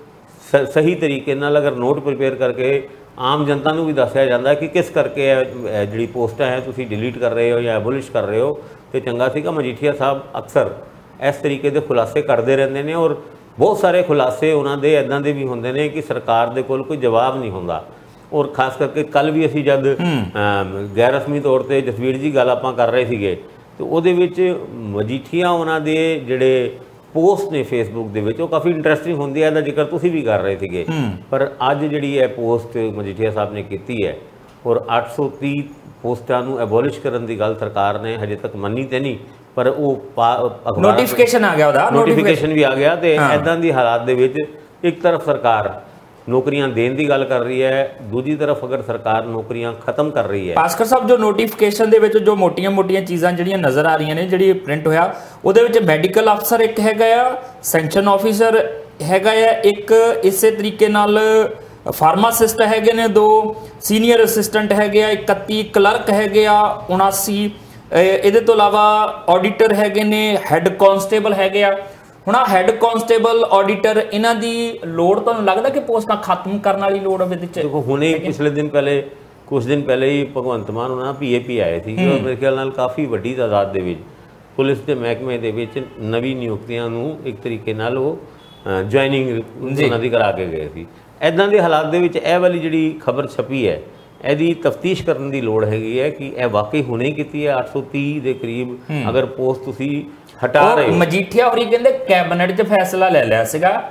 ਸਹੀ ਤਰੀਕੇ ਨਾਲ ਅਗਰ ਨੋਟ ਪ੍ਰਿਪੇਅਰ ਕਰਕੇ ਆਮ ਜਨਤਾ ਨੂੰ ਵੀ ਦੱਸਿਆ ਜਾਂਦਾ ਕਿ ਕਿਸ ਕਰਕੇ ਜਿਹੜੀ ਪੋਸਟਾਂ ਹੈ ਤੁਸੀਂ ਡਿਲੀਟ ਕਰ ਰਹੇ ਹੋ ਜਾਂ ਐਬੋਲਿਸ਼ ਕਰ ਰਹੇ ਹੋ, ਤੇ ਚੰਗਾ ਸੀਗਾ। ਮਜੀਠੀਆ ਸਾਹਿਬ ਅਕਸਰ ਇਸ ਤਰੀਕੇ ਦੇ ਖੁਲਾਸੇ ਕਰਦੇ ਰਹਿੰਦੇ ਨੇ ਔਰ ਬਹੁਤ ਸਾਰੇ ਖੁਲਾਸੇ ਉਹਨਾਂ ਦੇ ਇੱਦਾਂ ਦੇ ਵੀ ਹੁੰਦੇ ਨੇ ਕਿ ਸਰਕਾਰ ਦੇ ਕੋਲ ਕੋਈ ਜਵਾਬ ਨਹੀਂ ਹੁੰਦਾ। ਔਰ ਖਾਸ ਕਰਕੇ ਕੱਲ੍ਹ ਵੀ ਅਸੀਂ ਜਦ ਗੈਰ ਰਸਮੀ ਤੌਰ 'ਤੇ ਜਸਵੀਰ ਜੀ ਗੱਲ ਆਪਾਂ ਕਰ ਰਹੇ ਸੀਗੇ ਤੇ ਉਹਦੇ ਵਿੱਚ ਮਜੀਠੀਆ ਉਹਨਾਂ ਦੇ ਜਿਹੜੇ ਪੋਸਟ ਨੇ ਫੇਸਬੁੱਕ ਦੇ ਵਿੱਚ ਉਹ ਕਾਫੀ ਇੰਟਰਸਟਿੰਗ ਹੁੰਦੀ ਹੈ, ਇਹਦਾ ਜ਼ਿਕਰ ਤੁਸੀਂ ਵੀ ਕਰ ਰਹੇ ਸੀਗੇ। ਪਰ ਅੱਜ ਜਿਹੜੀ ਇਹ ਪੋਸਟ ਮਜੀਠੀਆ ਸਾਹਿਬ ਨੇ ਕੀਤੀ ਹੈ ਔਰ 830 ਪੋਸਟਾਂ ਨੂੰ ਐਬੋਲਿਸ਼ ਕਰਨ ਦੀ ਗੱਲ ਸਰਕਾਰ ਨੇ ਹਜੇ ਤੱਕ ਮੰਨੀ ਤੇ ਨਹੀਂ, ਪਰ ਉਹ ਨੋਟੀਫਿਕੇਸ਼ਨ ਆ ਗਿਆ, ਉਹਦਾ ਨੋਟੀਫਿਕੇਸ਼ਨ ਵੀ ਆ ਗਿਆ। ਤੇ ਇੱਦਾਂ ਦੀ ਹਾਲਾਤ ਦੇ ਵਿੱਚ ਇੱਕ ਤਰਫ ਸਰਕਾਰ ਨੌਕਰੀਆਂ ਦੇਣ ਦੀ ਗੱਲ ਕਰ ਰਹੀ ਹੈ, ਦੂਜੀ ਤਰਫ ਅਗਰ ਸਰਕਾਰ ਨੌਕਰੀਆਂ ਖਤਮ ਕਰ ਰਹੀ ਹੈ। ਭਾਸਕਰ ਸਾਹਿਬ, ਜੋ ਨੋਟੀਫਿਕੇਸ਼ਨ ਦੇ ਵਿੱਚ ਜੋ ਮੋਟੀਆਂ-ਮੋਟੀਆਂ ਚੀਜ਼ਾਂ ਜਿਹੜੀਆਂ ਨਜ਼ਰ ਆ ਰਹੀਆਂ ਨੇ, ਜਿਹੜੀ ਪ੍ਰਿੰਟ ਹੋਇਆ ਉਹਦੇ ਵਿੱਚ ਮੈਡੀਕਲ ਅਫਸਰ ਇੱਕ ਹੈਗਾ ਆ, ਸੈਂਕਸ਼ਨ ਆਫੀਸਰ ਹੈਗਾ ਆ ਇੱਕ, ਇਸੇ ਤਰੀਕੇ ਨਾਲ ਫਾਰਮਾਸਿਸਟ ਹੈਗੇ ਨੇ 2, ਸੀਨੀਅਰ ਅਸਿਸਟੈਂਟ ਹੈਗੇ ਆ 31, ਕਲਰਕ ਹੈਗੇ ਆ 79, ਇਹਦੇ ਤੋਂ ਇਲਾਵਾ ਆਡੀਟਰ ਹੈਗੇ ਨੇ, ਹੈੱਡ ਕਾਂਸਟੇਬਲ ਹੈਗੇ ਆ। ਹੁਣ ਆ ਹੈੱਡ ਕਾਂਸਟੇਬਲ ਆਡੀਟਰ ਇਹਨਾਂ ਦੀ ਲੋੜ ਤੁਹਾਨੂੰ ਲੱਗਦਾ ਕਿ ਪੋਸਟਾਂ ਖਤਮ ਕਰਨ ਵਾਲੀ ਲੋੜ ਉਹਦੇ ਵਿੱਚ? ਦੇਖੋ ਹੁਣੇ ਪਿਛਲੇ ਦਿਨ ਪਹਿਲੇ ਕੁਝ ਦਿਨ ਪਹਿਲੇ ਹੀ ਭਗਵੰਤ ਮਾਨ ਉਹਨਾਂ ਨਾਲ PAP ਆਏ ਸੀ ਔਰ ਮੇਰੇ ਖਿਆਲ ਨਾਲ ਕਾਫੀ ਵੱਡੀ ਤਾਦਾਦ ਦੇ ਵਿੱਚ ਪੁਲਿਸ ਦੇ ਮਹਿਕਮੇ ਦੇ ਵਿੱਚ ਨਵੀਂ ਨਿਯੁਕਤੀਆਂ ਨੂੰ ਇੱਕ ਤਰੀਕੇ ਨਾਲ ਉਹ ਜੁਆਇਨਿੰਗ ਉਹਨਾਂ ਦੀ ਕਰਾ ਕੇ ਗਏ ਸੀ। ਇੱਦਾਂ ਦੇ ਹਾਲਾਤ ਦੇ ਵਿੱਚ ਇਹ ਵਾਲੀ ਜਿਹੜੀ ਖਬਰ ਛਪੀ ਹੈ ਇਹਦੀ ਤਫਤੀਸ਼ ਕਰਨ ਦੀ ਲੋੜ ਹੈਗੀ ਹੈ ਕਿ ਇਹ ਵਾਕਈ ਹੁਣੇ ਕੀਤੀ ਹੈ। 830 ਦੇ ਕਰੀਬ ਅਗਰ ਪੋਸਟ ਤੁਸੀਂ ਹਟਾ ਰਹੇ ਹੋ। ਮਜੀਠੀਆ ਹੋਰੀ ਕਹਿੰਦੇ ਕੈਬਨਿਟ 'ਚ ਫੈਸਲਾ ਲੈ ਲਿਆ ਸੀਗਾ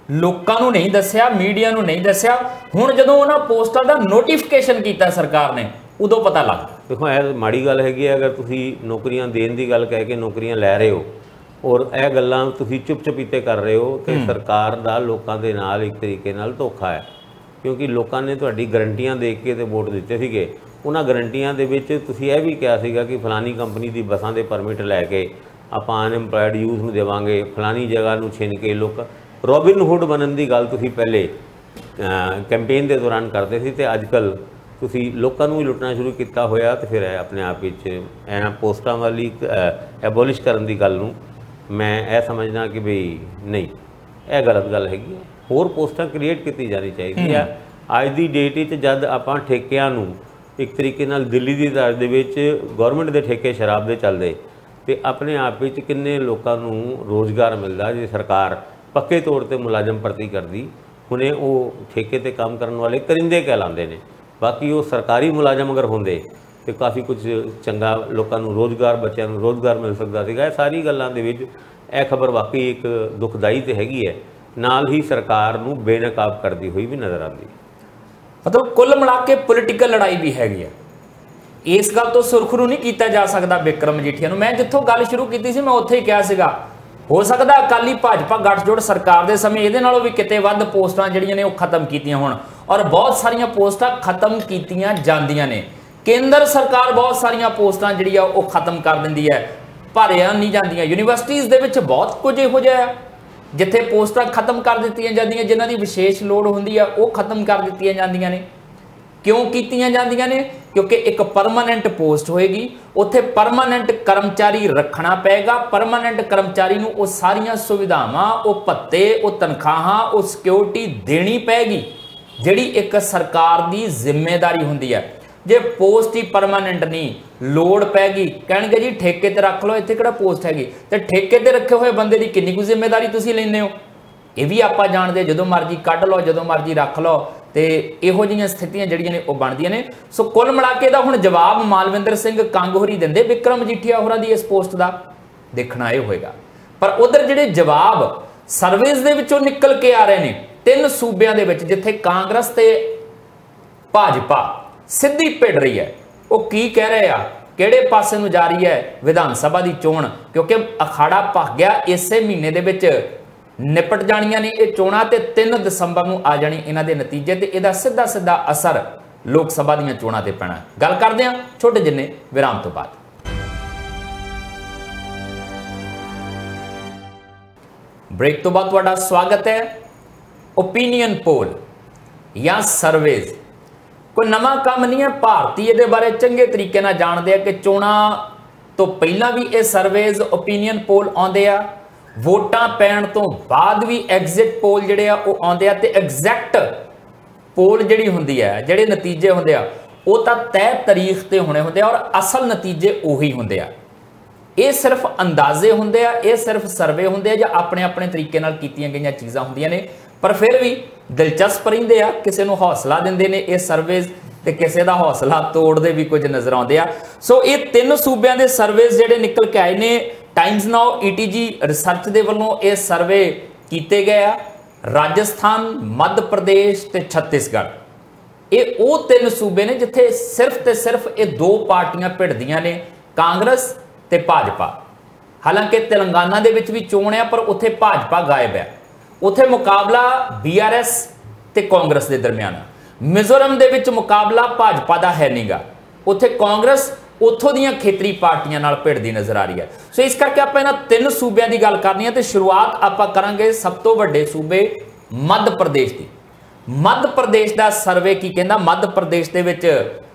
ਲੋਕਾਂ ਨੂੰ ਨਹੀਂ ਦੱਸਿਆ, ਮੀਡੀਆ ਨੂੰ ਨਹੀਂ ਦੱਸਿਆ। ਹੁਣ ਜਦੋਂ ਉਹਨਾਂ ਪੋਸਟਾਂ ਦਾ ਨੋਟੀਫਿਕੇਸ਼ਨ ਕੀਤਾ ਸਰਕਾਰ ਨੇ, ਉਦੋਂ ਪਤਾ ਲੱਗਦਾ। देखो यह माड़ी गल हैगी अगर तुसी नौकरियां देने की गल कह के नौकरियां लै रहे हो और यह गल्लां तुसी चुप चपीते कर रहे हो कि सरकार दा लोकां दे नाल एक तरीके नाल धोखा है, क्योंकि लोकां ने तुहाडी गारंटियां दे के ते वोट दिते सीगे। उन्हां गारंटियां दे विच तुसी यह भी कहा सीगा कि फलानी कंपनी दी बसां दे परमिट लैके आपां अनएम्पलॉयड यूथ नूं देवांगे, फलानी जगह नूं छिन के लोक रॉबिन हुड बनन दी गल तुसी पहले कैंपेन के दौरान करते सी ते अजकल ਤੁਸੀਂ ਲੋਕਾਂ ਨੂੰ ਹੀ ਲੁੱਟਣਾ ਸ਼ੁਰੂ ਕੀਤਾ ਹੋਇਆ। ਤੇ ਫਿਰ ਆਪਣੇ ਆਪ ਵਿੱਚ ਇਹਨਾਂ ਪੋਸਟਾਂ ਵਾਲੀ ਐਬੋਲਿਸ਼ ਕਰਨ ਦੀ ਗੱਲ ਨੂੰ ਮੈਂ ਇਹ ਸਮਝਦਾ ਕਿ ਬਈ ਨਹੀਂ, ਇਹ ਗਲਤ ਗੱਲ ਹੈਗੀ ਹੈ। ਹੋਰ ਪੋਸਟਾਂ ਕ੍ਰੀਏਟ ਕੀਤੀ ਜਾਣੀ ਚਾਹੀਦੀ ਹੈ। ਅੱਜ ਦੀ ਡੇਟ ਵਿੱਚ ਜਦ ਆਪਾਂ ਠੇਕਿਆਂ ਨੂੰ ਇੱਕ ਤਰੀਕੇ ਨਾਲ ਦਿੱਲੀ ਦੀ ਤਰ੍ਹਾਂ ਦੇ ਵਿੱਚ ਗਵਰਨਮੈਂਟ ਦੇ ਠੇਕੇ ਸ਼ਰਾਬ ਦੇ ਚੱਲਦੇ ਤੇ ਆਪਣੇ ਆਪ ਵਿੱਚ ਕਿੰਨੇ ਲੋਕਾਂ ਨੂੰ ਰੋਜ਼ਗਾਰ ਮਿਲਦਾ ਜੇ ਸਰਕਾਰ ਪੱਕੇ ਤੌਰ ਤੇ ਮੁਲਾਜ਼ਮ ਭਰਤੀ ਕਰਦੀ। ਹੁਣੇ ਉਹ ਠੇਕੇ ਤੇ ਕੰਮ ਕਰਨ ਵਾਲੇ ਕਰਿੰਦੇ ਕਹਿਲਾਉਂਦੇ ਨੇ, बाकी वो सरकारी मुलाजम अगर होंगे तो काफ़ी कुछ चंगा लोगों को रोज़गार, बच्चों को रोज़गार मिल सकता है। सारी गल्लां दे विच यह खबर वाकई एक दुखदाई तो हैगी है, नाल ही सरकार नूं बेनकाब करती हुई भी नज़र आती। मतलब कुल मिला के पोलीटिकल लड़ाई भी हैगी है। इस गल तो सुरखरू नहीं किया जा सकता बिक्रम मजीठिया नूं। मैं जिथों गल शुरू की सी मैं उत्थे ही कहा सीगा, हो सकता अकाली भाजपा गठजोड़ सरकार के समय ये नालों भी किते वध पोस्टां जिहड़ियां ने वो खत्म कीतियां होण, और बहुत सारियां पोस्टां खत्म कीतियां जांदियां ने। केंद्र सरकार बहुत सारियां पोस्टां जिहड़ियां वो खत्म कर दिंदी है, भरिया नहीं जांदियां। यूनीवर्सिटीज़ दे विच बहुत कुछ इहो जिहा है जिथे पोस्टां खत्म कर दित्तियां जांदियां, जिन्हां दी विशेष लोड़ हुंदी है वो खत्म कर दित्तियां जांदियां ने। क्यों कीतियां जांदियां ने? क्योंकि एक परमानेंट पोस्ट होएगी, उत्थे परमानेंट कर्मचारी रखना पेगा। परमानेंट कर्मचारी नूं वो सारियां सुविधावां, वो भत्ते, वो तनख्वाहां, वो सिक्योरिटी देनी पेगी जिहड़ी एक सरकार दी जिम्मेदारी हुंदी है। जे पोस्ट ही परमानेंट नहीं, लोड़ पैगी कहणगे जी ठेके ते रख लो, इत्थे किहड़ा पोस्ट हैगी, ते ठेके ते रखे हुए बंदे दी किन्नी कुछ जिम्मेदारी तुसीं लैंदे हो, ये भी आपां जाणदे। जदों मर्जी कढ लो, जदों मर्जी रख लो, तो इहो जिहियां स्थितियां जिहड़ियां ने वो बनदियां ने। सो कुल मिला के दा हुण जवाब मालविंदर सिंह कंग होरी दिंदे बिक्रम मजीठिया होरां दी इस पोस्ट दा, देखना यह होएगा। पर उधर जिहड़े जवाब सर्वेज दे विचों निकल के आ रहे ने 3 सूबियां दे विच जिथे कांग्रेस ते भाजपा सीधी भिड़ रही है, वो की कह रहे आ, किहड़े पासे नूं जा रही है विधान सभा दी चोण, क्योंकि अखाड़ा भख गया। इसे महीने दे विच निपट जानियां ने ये चोणां ते 3 दसंबर नूं आ जाणी इन्हां दे नतीजे ते इहदा सीधा सीधा असर लोक सभा दीयां चोणां ते पैणा। गल करदे हां छोटे जिन्ने विराम तो बाद। ब्रेक तो बाद तुहाडा स्वागत है। ओपीनियन पोल या सर्वेज कोई नवा काम नहीं है। भारती इहदे बारे चंगे तरीके नाल जाणदे आ कि चोणां तो पहलां भी ये सर्वेज ओपीनियन पोल आउंदे आ, वोटां पैण तो बाद भी एग्जिट पोल जिहड़े आ वो आउंदे आ, ते एग्जैक्ट पोल जिहड़ी हुंदी है, जिहड़े नतीजे हुंदे आ वो तां तय तारीख ते होणे हुंदे आ और असल नतीजे उही हुंदे आ। ये सिर्फ अंदाजे हुंदे आ, ये सिर्फ सर्वे हुंदे आ जां अपने अपने तरीके नाल कीतियां गईयां चीज़ां हुंदियां ने, पर फिर भी दिलचस्प रहिंदे आ। किसी नूं हौसला दिंदे ने ये सर्वेज ते किसी दा हौसला तोड़दे भी कुछ नज़र आउंदे आ। सो ये 3 सूबियां दे सर्वेज जिहड़े निकल के आए ने, टाइम्स नाउ ETG रिसर्च दे वल्लों ये सर्वे कीते गए आ। राजस्थान, मध्य प्रदेश ते छत्तीसगढ़, ये वो 3 सूबे ने जिथे सिर्फ ते सिर्फ ये 2 पार्टियां भिड़दियां ने, कांग्रेस ते भाजपा। हालांकि तेलंगाना दे विच भी चोण है, पर उत्थे भाजपा गायब है, उत्थे मुकाबला BRS ते कांग्रेस दे दरमियान। मिजोरम दे विच मुकाबला भाजपा दा है नहींगा, उत्थे कांग्रेस उत्थों दियां खेतरी पार्टियां नाल भिड़दी नजर आ रही है। सो इस करके आपां इन्हां 3 सूबियां की गल करनी है, तो शुरुआत आपां करांगे सब तो वड्डे सूबे मध्य प्रदेश की। मध्य प्रदेश का सर्वे की कहंदा, मध्य प्रदेश दे विच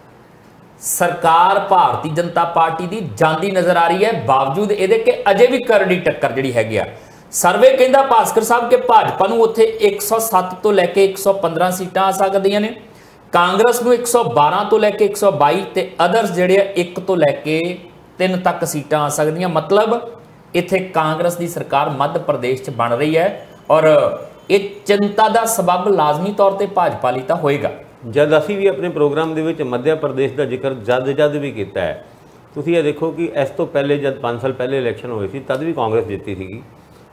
सरकार भारतीय जनता पार्टी की जांदी नजर आ रही है, बावजूद ये कि अजे भी करड़ी टक्कर जिहड़ी हैगी आ। सर्वे कहंदा भास्कर साहब के भाजपा नूं उत्थे 107 तो लैके 115 सीटां आ सकदियां ने, कांग्रेस नूं 112 तो लैके 122 ते अदर्स जिहड़े 1 तो लैके 3 तक सीटां आ सकदियां। मतलब इत्थे कांग्रेस की सरकार मध्य प्रदेश च बन रही है और ये चिंता का सबब लाजमी तौर पर भाजपा लई तां होएगा। जद असीं भी अपने प्रोग्राम दे विच मध्य प्रदेश का जिक्र जद भी किया है, तुसीं ये देखो कि इस तो पहले जब 5 साल पहले इलैक्शन होए सी तद भी कांग्रेस जित्ती सीगी,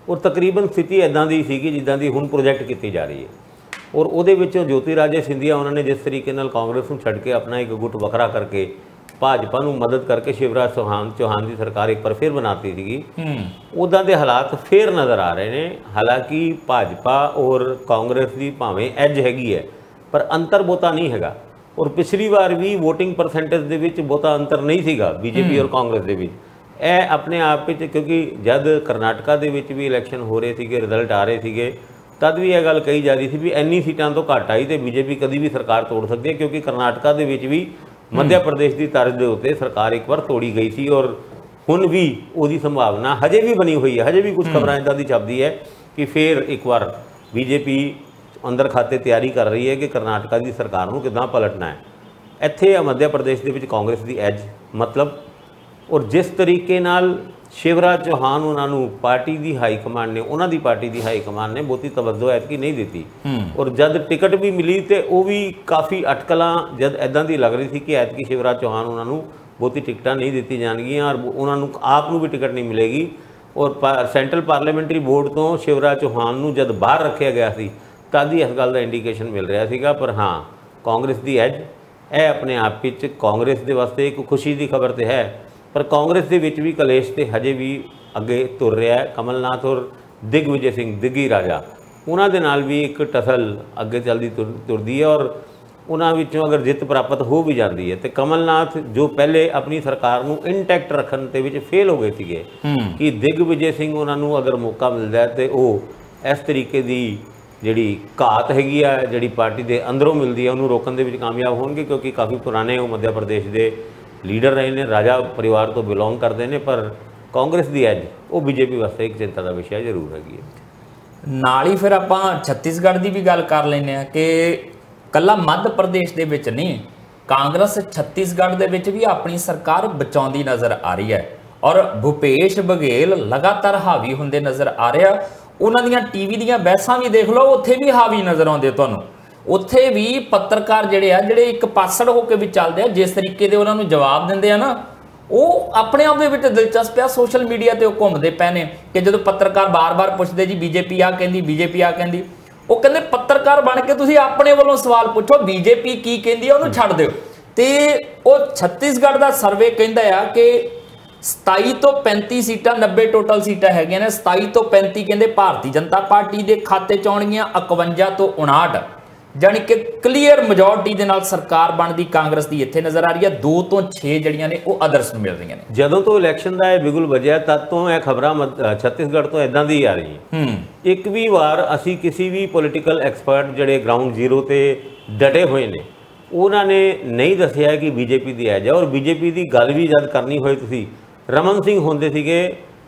और तकरीबन स्थिति इदां दी सीगी जिद्दां दी हुण प्रोजैक्ट की जा रही है। और उहदे विच ज्योतिराजे सिंधिया उन्होंने जिस तरीके नाल कांग्रेस नूं छड्ड के अपना एक गुट वखरा करके भाजपा नूं मदद करके शिवराज चौहान की सरकार एक बार फिर बनाती थी, उदां दे हालात फिर नज़र आ रहे हैं। हालांकि भाजपा और कांग्रेस की भावें एज हैगी है पर अंतर बहुता नहीं हैगा। और पिछली बार भी वोटिंग परसेंटेज दे विच बहुता अंतर नहीं सीगा बीजेपी और कांग्रेस दे विच। ਇਹ अपने आप क्योंकि जब करनाटका दे विच भी इलैक्शन हो रहे थे, रिजल्ट आ रहे थे, तद भी यह गल कही जा रही थी भी इन्नी सीटां तो घट आई तो बीजेपी कभी भी सरकार तोड़ सकती है, क्योंकि करनाटका दे विच भी मध्य प्रदेश की तर्ज के उत्ते सरकार एक बार तोड़ी गई थी और हुण भी उसकी संभावना हजे भी बनी हुई है। हजे भी कुछ खबर इदां दी छपदी है कि फिर एक बार बीजेपी अंदर खाते तैयारी कर रही है कि करनाटका की सरकार नूं किदां पलटना है। इत्थे मध्य प्रदेश के कांग्रेस की एज मतलब, और जिस तरीके नाल शिवराज चौहान उन्होंने पार्टी की हाई कमांड ने उन्होंने पार्टी की हाई कमांड ने बहुती तवज्जो ऐतकी नहीं दी। और जब टिकट भी मिली तो वह भी काफ़ी अटकल जब इदां दी लग रही थी कि ऐतकी शिवराज चौहान उन्होंने बहुती टिकटां नहीं दी जाएगियां और उन्होंने आप भी टिकट नहीं मिलेगी। और सेंट्रल पार्लीमेंटरी बोर्ड तो शिवराज चौहान नूं जब बाहर रखा गया सी तद ही इस गल का इंडीकेशन मिल रहा सीगा। पर हाँ, कांग्रेस की एज यह अपने आप विच कांग्रेस के वास्ते एक खुशी की खबर तो है, पर कांग्रेस के विच भी कलेश तो हजे भी अगे तुर रहा है। कमलनाथ और दिग्विजय सिंह दिग्गी राजा उन्होंने नाल भी एक टसल अगे चलती तुरती है। और उन्होंने अगर जित प्राप्त हो भी जाती है तो कमलनाथ जो पहले अपनी सरकार को इंटैक्ट रखने के फेल हो गए थे कि दिग्विजय सिंह उन्होंने अगर मौका मिलता है तो वह इस तरीके की जी घात हैगी है जी पार्टी के अंदरों मिलती है उन्होंने रोकने के कामयाब होंगे, क्योंकि काफ़ी पुराने वो मध्य प्रदेश के लीडर रहे ने, राजा परिवार तो बिलोंग करते हैं। पर कांग्रेस की एज वो बीजेपी वास्ते एक चिंता का विषय जरूर हैगी है। नाल ही फिर आप छत्तीसगढ़ की भी गल कर लें कि कला मध्य प्रदेश के विच नहीं, कांग्रेस छत्तीसगढ़ के विच भी अपनी सरकार बचाउंदी नज़र आ रही है। और भूपेश बघेल लगातार हावी होंदे नज़र आ रहा। उन्होंने टीवी दीयां बहसां भी देख लो, उत्थे भी हावी नज़र आउंदे तुहानूं। उत्थे भी पत्रकार जिहड़े आ जिहड़े एक पासड़ होकर भी चलते हैं, जिस तरीके दे उन्होंने जवाब दिंदे आ ना, वो अपने आप दे विच दिलचस्प आ। सोशल मीडिया ते घूमते पे ने कि जो पत्रकार बार बार पूछते जी बीजेपी आ कहंदी, बीजेपी आ कहंदी, वो कहंदे पत्रकार बन के तुसीं अपने वालों सवाल पूछो, बीजेपी की कहंदी है उहनूं छड्ड दिओ। ते वो छत्तीसगढ़ का सर्वे कहंदा आ कि 27 तो 35 सीटां 90 टोटल सीटां हैगियां ने, 27 तो 35 कहंदे भारतीय जनता पार्टी के खाते च आउणगीआं, 51 तो 59 जानी कि क्लीयर मेजोरिटी के नाल सरकार बनती कांग्रेस की इत्थे नज़र आ रही है। 2 तो 6 जड़ियां ने वो अदर्स मिल रही हैं। जदों तो इलैक्शन का यह बिगुल वजया तद तो यह खबरां छत्तीसगढ़ तो इदां दी आ रही हैं। एक भी वार असी किसी भी पोलिटिकल एक्सपर्ट जिहड़े ग्राउंड जीरो ते डटे हुए ने उन्होंने नहीं दसिया कि बीजेपी की एज है। और बीजेपी की गल भी जब करनी होए तुसीं रमन सिंह होंदे सीगे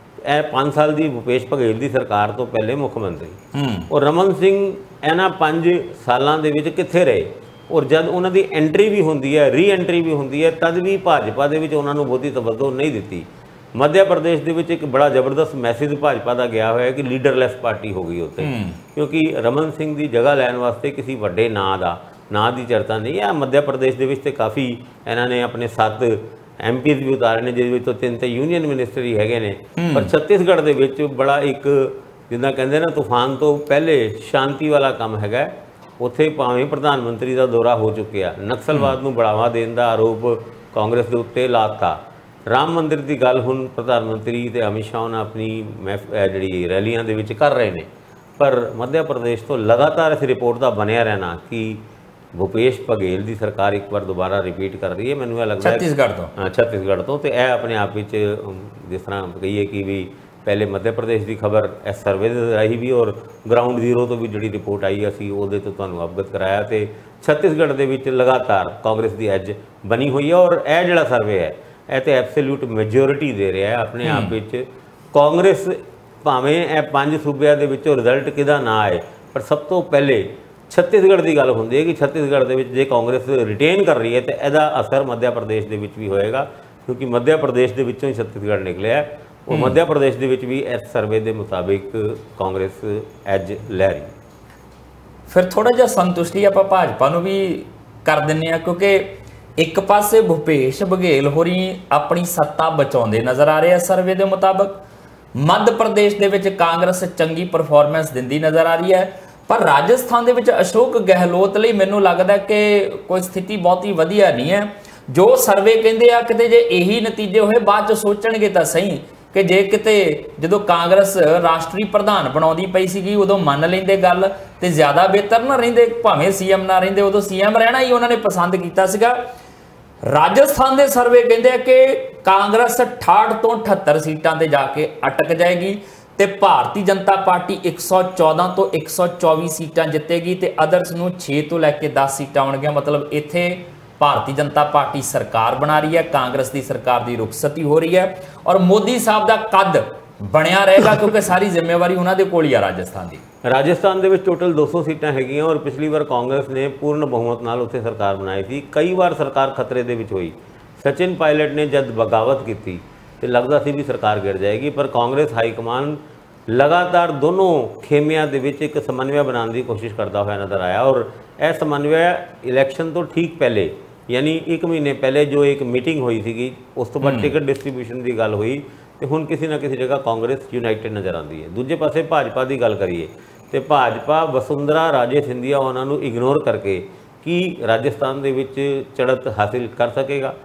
5 साल की भूपेश बघेल की सरकार तो पहले मुख्यमंत्री, और रमन सिंह इन्हां 5 सालों के कित्थे रहे। और जब उन्होंने एंट्री भी होंदी है, री एंट्री भी होंदी है, तद भी भाजपा के उन्होंने बहुती तवज्जो नहीं दी। मध्य प्रदेश के एक बड़ा जबरदस्त मैसेज भाजपा का गया हुआ है कि लीडरलैस पार्टी हो गई उत्थे, क्योंकि रमन सिंह की जगह लैन वास्ते किसी वड्डे नां की चर्चा नहीं है। मध्य प्रदेश के काफ़ी इन्होंने अपने 7 MP भी उतारे ने, जिस तो 3 यूनीयन मिनिस्टर ही है ने। पर छत्तीसगढ़ के बड़ा एक जिदा कहते ना तूफान तो पहले शांति वाला काम है। उत्थे भावें प्रधानमंत्री का दौरा हो चुकिया, नक्सलवाद को बढ़ावा देने का आरोप कांग्रेस के उत्ते लाता, राम मंदिर की गल हुण प्रधानमंत्री ते अमित शाह ने अपनी जी रैलियां दे विच कर रहे हैं। पर मध्य प्रदेश तो लगातार इस रिपोर्ट का बनया रहना कि भूपेश बघेल की सरकार एक बार दोबारा रिपीट कर रही है। मैनूं यह लगता है छत्तीसगढ़ तो यह अपने आप में जिस तरह कहीए कि भी पहले मध्य प्रदेश की खबर इस सर्वे राही भी और ग्राउंड जीरो तो भी जी रिपोर्ट आई असी उहदे तो तुहानूं अवगत कराया। तो छत्तीसगढ़ के लगातार कांग्रेस की एज बनी हुई है। और यह जिहड़ा सर्वे है यह तो एब्सोल्यूट मेजोरिटी दे रहा है अपने आप में। कांग्रेस भावें यह 5 सूबे के रिजल्ट किदा ना आए, पर सब तो पहले छत्तीसगढ़ की गल होंदी है कि छत्तीसगढ़ के जे कांग्रेस रिटेन कर रही है तो यदा असर मध्य प्रदेश के भी होएगा, क्योंकि मध्य प्रदेश के ही छत्तीसगढ़ निकलिया है। और मध्य प्रदेश के भी इस सर्वे के मुताबिक कांग्रेस एज लै रही। फिर थोड़ा जिहा संतुष्टि आप भाजपा नूं भी कर दिंदे, क्योंकि एक पासे भूपेश बघेल होरी अपनी सत्ता बचाउंदे नज़र आ रहे हैं सर्वे के मुताबिक, मध्य प्रदेश ਦੇ ਵਿੱਚ ਕਾਂਗਰਸ ਚੰਗੀ ਪਰਫਾਰਮੈਂਸ ਦਿੰਦੀ ਨਜ਼ਰ ਆ ਰਹੀ ਹੈ, ਪਰ ਰਾਜਸਥਾਨ ਦੇ ਵਿੱਚ ਅਸ਼ੋਕ ਗਹਿਲੋਤ ਲਈ ਮੈਨੂੰ ਲੱਗਦਾ ਕਿ ਕੋਈ ਸਥਿਤੀ ਬਹੁਤੀ ਵਧੀਆ ਨਹੀਂ ਹੈ। ਜੋ ਸਰਵੇ ਕਹਿੰਦੇ ਆ ਕਿਤੇ ਜੇ ਇਹੀ ਨਤੀਜੇ ਹੋਏ ਬਾਅਦ ਚ ਸੋਚਣਗੇ ਤਾਂ ਸਹੀ ਕਿ ਜੇ ਕਿਤੇ ਜਦੋਂ ਕਾਂਗਰਸ ਰਾਸ਼ਟਰੀ ਪ੍ਰਧਾਨ ਬਣਾਉਂਦੀ ਪਈ ਸੀਗੀ ਉਦੋਂ ਮੰਨ ਲੈਂਦੇ ਗੱਲ ਤੇ ਜ਼ਿਆਦਾ ਬਿਹਤਰ ਨਾ ਰਹਿੰਦੇ, ਭਾਵੇਂ ਸੀਐਮ ਨਾ ਰਹਿੰਦੇ, ਉਦੋਂ ਸੀਐਮ ਰਹਿਣਾ ਹੀ ਉਹਨਾਂ ਨੇ ਪਸੰਦ ਕੀਤਾ ਸੀਗਾ। ਰਾਜਸਥਾਨ ਦੇ ਸਰਵੇ ਕਹਿੰਦੇ ਆ ਕਿ ਕਾਂਗਰਸ 68 ਤੋਂ 78 ਸੀਟਾਂ ਤੇ ਜਾ ਕੇ ਅਟਕ ਜਾਏਗੀ ਤੇ ਭਾਰਤੀ ਜਨਤਾ ਪਾਰਟੀ 114 ਤੋਂ 124 ਸੀਟਾਂ ਜਿੱਤੇਗੀ ਤੇ ਅਦਰਸ ਨੂੰ 6 ਤੋਂ ਲੈ ਕੇ 10 ਸੀਟਾਂ ਆਉਣਗੀਆਂ। ਮਤਲਬ ਇੱਥੇ ਭਾਰਤੀ ਜਨਤਾ ਪਾਰਟੀ ਸਰਕਾਰ ਬਣਾ ਰਹੀ है, कांग्रेस की सरकार की रुखसती हो रही है और मोदी साहब का कद बनया रहेगा क्योंकि सारी जिम्मेवारी उन्होंने कोल ही है। राजस्थान के टोटल 200 सीटां हैगियां और पिछली बार कांग्रेस ने पूर्ण बहुमत नाल उत्थे सरकार बनाई थी। कई बार सरकार खतरे दे विच होई, सचिन पायलट ने जब बगावत की तो लगता सी भी सरकार गिर जाएगी, पर कांग्रेस हाईकमान लगातार दोनों खेमियां दे विच एक समन्वय बनाने की कोशिश करता हुआ नज़र आया और यह समन्वय इलैक्शन तो ठीक पहले यानी 1 महीने पहले जो एक मीटिंग हुई सी उस तो बाद टिकट डिस्ट्रीब्यूशन की गल हुई तो हुण किसी ना किसी जगह कांग्रेस यूनाइटेड नज़र आती है। दूजे पासे भाजपा की गल करिए तो भाजपा वसुंधरा राजे सिंधिया उन्होंने इग्नोर करके कि राजस्थान के विच चढ़त हासिल कर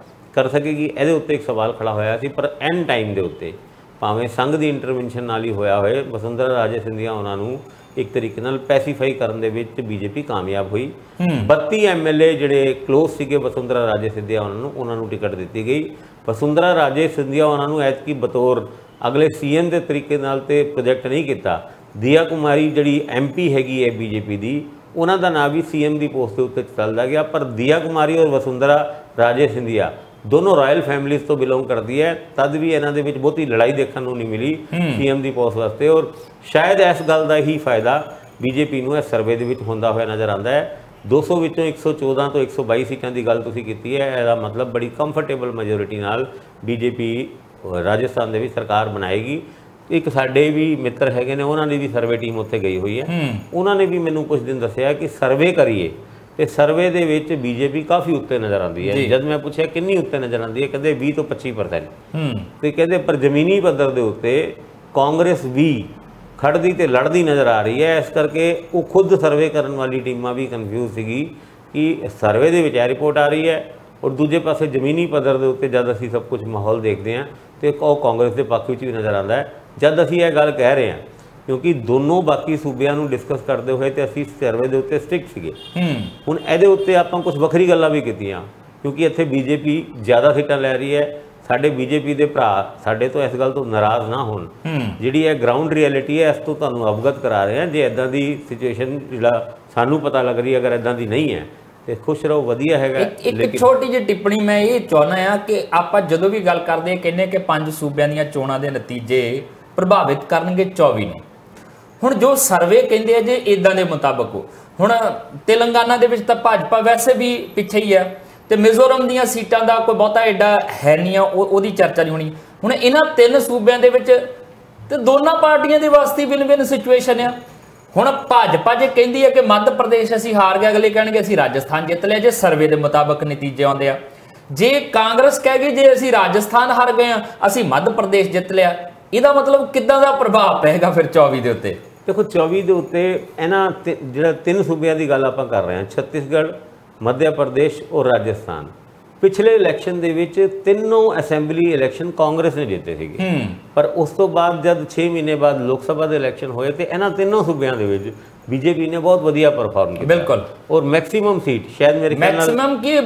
सकेगी ये उत्ते एक सवाल खड़ा होया सी, पर एंड टाइम के उत्ते भावें संघ की इंटरवेंशन नाल ही होया होए वसुंधरा राजे सिंधिया उन्होंने एक तरीके नाल पैसीफाई करने दे बीजेपी कामयाब हुई। 32 MLA जिहड़े क्लोज सीगे वसुंधरा राजे सिंधिया उन्होंने टिकट दी गई। वसुंधरा राजे सिंधिया उन्होंने ऐतकी बतौर अगले CM के तरीके नाल ते प्रोजैक्ट नहीं किया। दिया कुमारी जिहड़ी MP हैगी है बीजेपी की, उन्हों का नाम भी CM की पोस्ट के उत्ते चलता गया, पर दिया कुमारी और वसुंधरा राजे सिंधिया दोनों रॉयल फैमिलीज तो बिलोंग करती है, तद भी इन्हों के बहुती लड़ाई देखने को नहीं मिली CM की पोस्ट वास्ते। और शायद इस गल का ही फायदा बीजेपी को इस सर्वे के होंदा हुआ नज़र आता है। 200 विचों 114 तो 122 सीटां की गल तुसीं कीती है, इसका मतलब बड़ी कंफर्टेबल मेजोरिटी नाल बीजेपी राजस्थान के भी सरकार बनाएगी। एक साडे भी मित्र हैगे ने, उन्होंने भी सर्वे टीम उत्थे गई हुई है, उन्होंने भी मैनूं कुछ दिन दस्सिया कि सर्वे करिए तो सर्वे दे विच बीजेपी काफ़ी उत्ते नज़र आती है। जब मैं पूछा किन्नी उत्ते नज़र आती है, कहते 20 तो 25%। तो कहते पर जमीनी पद्धर के उत्ते कांग्रेस भी खड़दी तो लड़दी नज़र आ रही है। इस करके वो खुद सर्वे करने वाली टीमां भी कन्फ्यूज सी कि सर्वे दे विच रिपोर्ट आ रही है और दूजे पासे जमीनी पद्धर के उत्ते जब असीं सब कुछ माहौल देखते हैं तो कांग्रेस के पक्ष में भी नज़र आता है। जब असीं यह गल कह रहे हैं क्योंकि दोनों बाकी सूबे डिस्कस करते हुए तो असीं सर्वे के उत्ते स्ट्रिक्ट सीगे, हुण इहदे उत्ते आपां कुछ वखरी गल्लां भी कीतियां क्योंकि इत्थे बीजेपी ज़्यादा सीटां लै रही है। साडे बीजेपी के भरा साडे तो इस गल तो नाराज़ ना होण, जिहड़ी है ग्राउंड रियलिटी है इस तो तुहानूं अवगत करा रहे हैं। जे इदां दी सिचुएशन जिहड़ा सानूं पता लग रही है अगर इदां दी नहीं है तो खुश रहो, वधिया हैगा। एक छोटी जी टिप्पणी मैं ये चाहुंदा हां कि आपां जदों भी गल करदे कहने कि 5 सूबियां दीयां चोणां दे नतीजे प्रभावित करनगे 24 नूं। हुण जो सर्वे कहते हैं जे इदां दे मुताबिक हो, हुण तेलंगाना दे विच तां भाजपा वैसे भी पिछे ही है तो मिजोरम दीयां सीटां दा कोई बहुता एडा है नहीं, ओहदी चर्चा नहीं होनी। हुण इन्हां 3 सूबियां दे विच ते दोनों पार्टियां दे वास्ते विन विन सिचुएशन है। हुण भाजपा जे कहती है कि मध्य प्रदेश असीं हार गए, अगले कहणगे असीं राजस्थान जित लिया जे सर्वे के मुताबिक नतीजे आउंदे आ। जे कांग्रेस कह गई जे असीं राजस्थान हार गए असीं मध्य प्रदेश जित लिया, ਇਹਦਾ मतलब कितना का प्रभाव पेगा फिर 24 के उत्ते? देखो 24 के उत्ते इन्हां जिहड़ा 3 सूबियां की गल आपां कर रहे हैं, छत्तीसगढ़, मध्य प्रदेश और राजस्थान, पिछले इलैक्शन दे विच तीनों असैंबली इलैक्शन कांग्रेस ने जीते थे, पर उस तो बाद जब 6 महीने बाद लोक सभा के इलैक्शन होए तो इन्हां तीनों सूबियां दे विच बीजेपी ने बहुत वधिया परफॉर्म किया। बिल्कुल, और मैक्सीमम सीट शायद मेरे मैक्सीमम की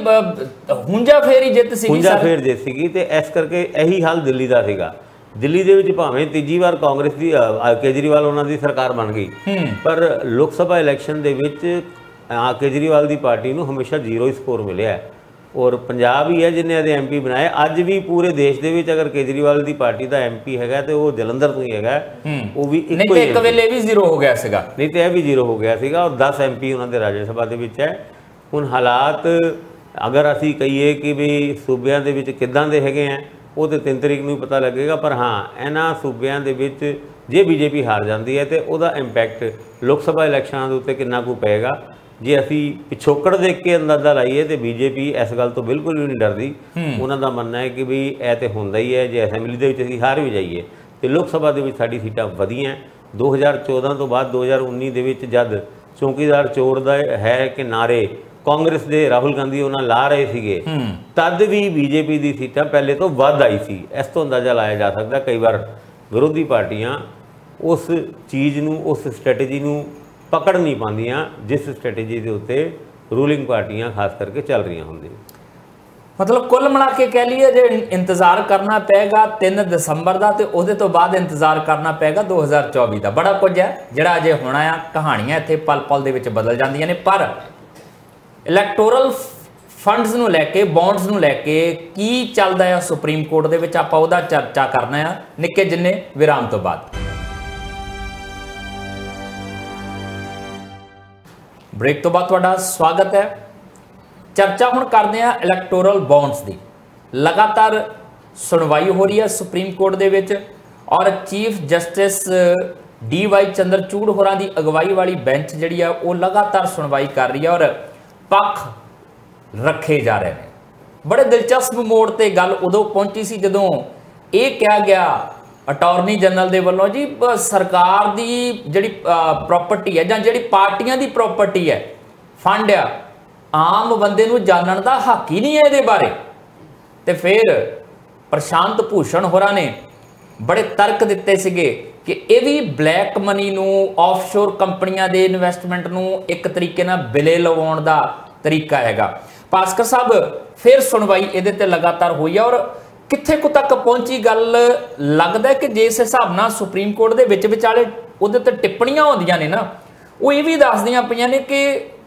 हुंजा फेर ही जित सीगी, हुंजा फेर जित सीगी ते इस करके यही हाल दिल्ली का सीगा। दिल्ली दे विच भावें तीजी बार कांग्रेस की केजरीवाल उन्हां दी सरकार बन गई, पर लोक सभा इलैक्शन दे विच केजरीवाल की पार्टी नूं हमेशा 0 स्कोर मिले है और पंजाब ही है जिन्हें इहदे MP बनाए। अज भी पूरे देश दे विच अगर केजरीवाल की पार्टी का MP है तो वो जलंधर तो ही है, वो भी एक वेले भी 0 हो गया सीगा, नहीं तो यह भी 0 हो गया सीगा और 10 MP उन्होंने राज्य सभा के विच है। हुण हालात अगर असीं कहीए कि भी सूबियां दे विच किदां दे हैगे हैं वो तो 3 तरीक नूं पता लगेगा, पर हाँ इन्हां सूबियां दे विच जे बीजेपी हार जाती है तो वह इंपैक्ट लोक सभा इलैक्शनां दे उत्ते कितना कुछ पेगा। जे असी पिछोकड़ देख के अंदाजा लाइए तो बीजेपी इस गल तो बिल्कुल भी नहीं डरती। उन्हों का मनना है कि भी यह तो होंदा ही है, जे असैंबली के हार भी जाइए ਤੇ ਲੋਕ ਸਭਾ ਦੇ ਵਿੱਚ ਸਾਡੀ ਸੀਟਾਂ ਵਧੀਆਂ। 2014 ਤੋਂ ਬਾਅਦ 2019 ਦੇ ਵਿੱਚ ਜਦ ਚੌਂਕੀਦਾਰ ਚੋਰ ਦਾ ਹੈ ਕਿ ਨਾਰੇ ਕਾਂਗਰਸ ਦੇ ਰਾਹੁਲ ਗਾਂਧੀ ਉਹਨਾਂ ਲਾ ਰਹੇ ਸੀਗੇ, ਤਦ ਵੀ ਬੀਜੇਪੀ ਦੀ ਸੀਟਾਂ ਪਹਿਲੇ ਤੋਂ ਵੱਧ ਆਈ ਸੀ। ਇਸ ਤੋਂ ਅੰਦਾਜ਼ਾ ਲਾਇਆ ਜਾ ਸਕਦਾ ਕਈ ਵਾਰ ਵਿਰੋਧੀ ਪਾਰਟੀਆਂ ਉਸ ਚੀਜ਼ ਨੂੰ, ਉਸ ਸਟ੍ਰੈਟੇਜੀ ਨੂੰ ਪਕੜ ਨਹੀਂ ਪਾਉਂਦੀਆਂ ਜਿਸ ਸਟ੍ਰੈਟੇਜੀ ਦੇ ਉੱਤੇ ਰੂਲਿੰਗ ਪਾਰਟੀਆਂ ਖਾਸ ਕਰਕੇ ਚੱਲ ਰਹੀਆਂ ਹੁੰਦੀਆਂ। मतलब कुल मिला के कह लीए जे इंतजार करना पेगा 3 दसंबर का, तो उसदे तो बाद इंतजार करना पेगा 2024 का। बड़ा कुछ है जिहड़ा अजे होना आ, कहानियां इत्थे पल पल दे विच बदल जांदियां ने, पर इलैक्टोरल फंड्स नूं लैके, बॉन्ड्स नूं लैके की चलदा है सुप्रीम कोर्ट दे विच, आपां उहदा चर्चा करना है निक्के जिन्ने विराम तो बाद। ब्रेक तो बाद तुहाडा स्वागत है। चर्चा हुण करते हैं इलैक्टोरल बॉन्ड्स की। लगातार सुनवाई हो रही है सुप्रीम कोर्ट दे विच, और चीफ जस्टिस DY चंद्रचूड़ होरां दी अगवाई वाली बेंच जिहड़ी है वो लगातार सुनवाई कर रही है और पक्ष रखे जा रहे हैं। बड़े दिलचस्प मोड़ ते गल उदों पहुंची सी जदों ये कहा गया अटॉर्नी जनरल दे वल्लों जी सरकार दी जिहड़ी प्रॉपर्टी है जां जिहड़ी पार्टियां दी प्रॉपर्टी है, फंड आ, आम बंदे नूं जानण दा हक ही नहीं है इहदे बारे। ते फिर प्रशांत भूषण होरां ने बड़े तर्क दिते सीगे कि ये भी ब्लैक मनी नूं, ऑफशोर कंपनियां दे इन्वेस्टमेंट नूं एक तरीके नाल बिले लवाउण दा तरीका हैगा। भास्कर साहब फिर सुनवाई इहदे ते लगातार होई है और कित्थे कुछ तक पहुंची गल, लगदा है कि जिस हिसाब नाल सुप्रीम कोर्ट दे विच विचाले उहदे ते टिप्पणियां आउंदियां ने ना, वो ये भी दसदियां पईयां ने कि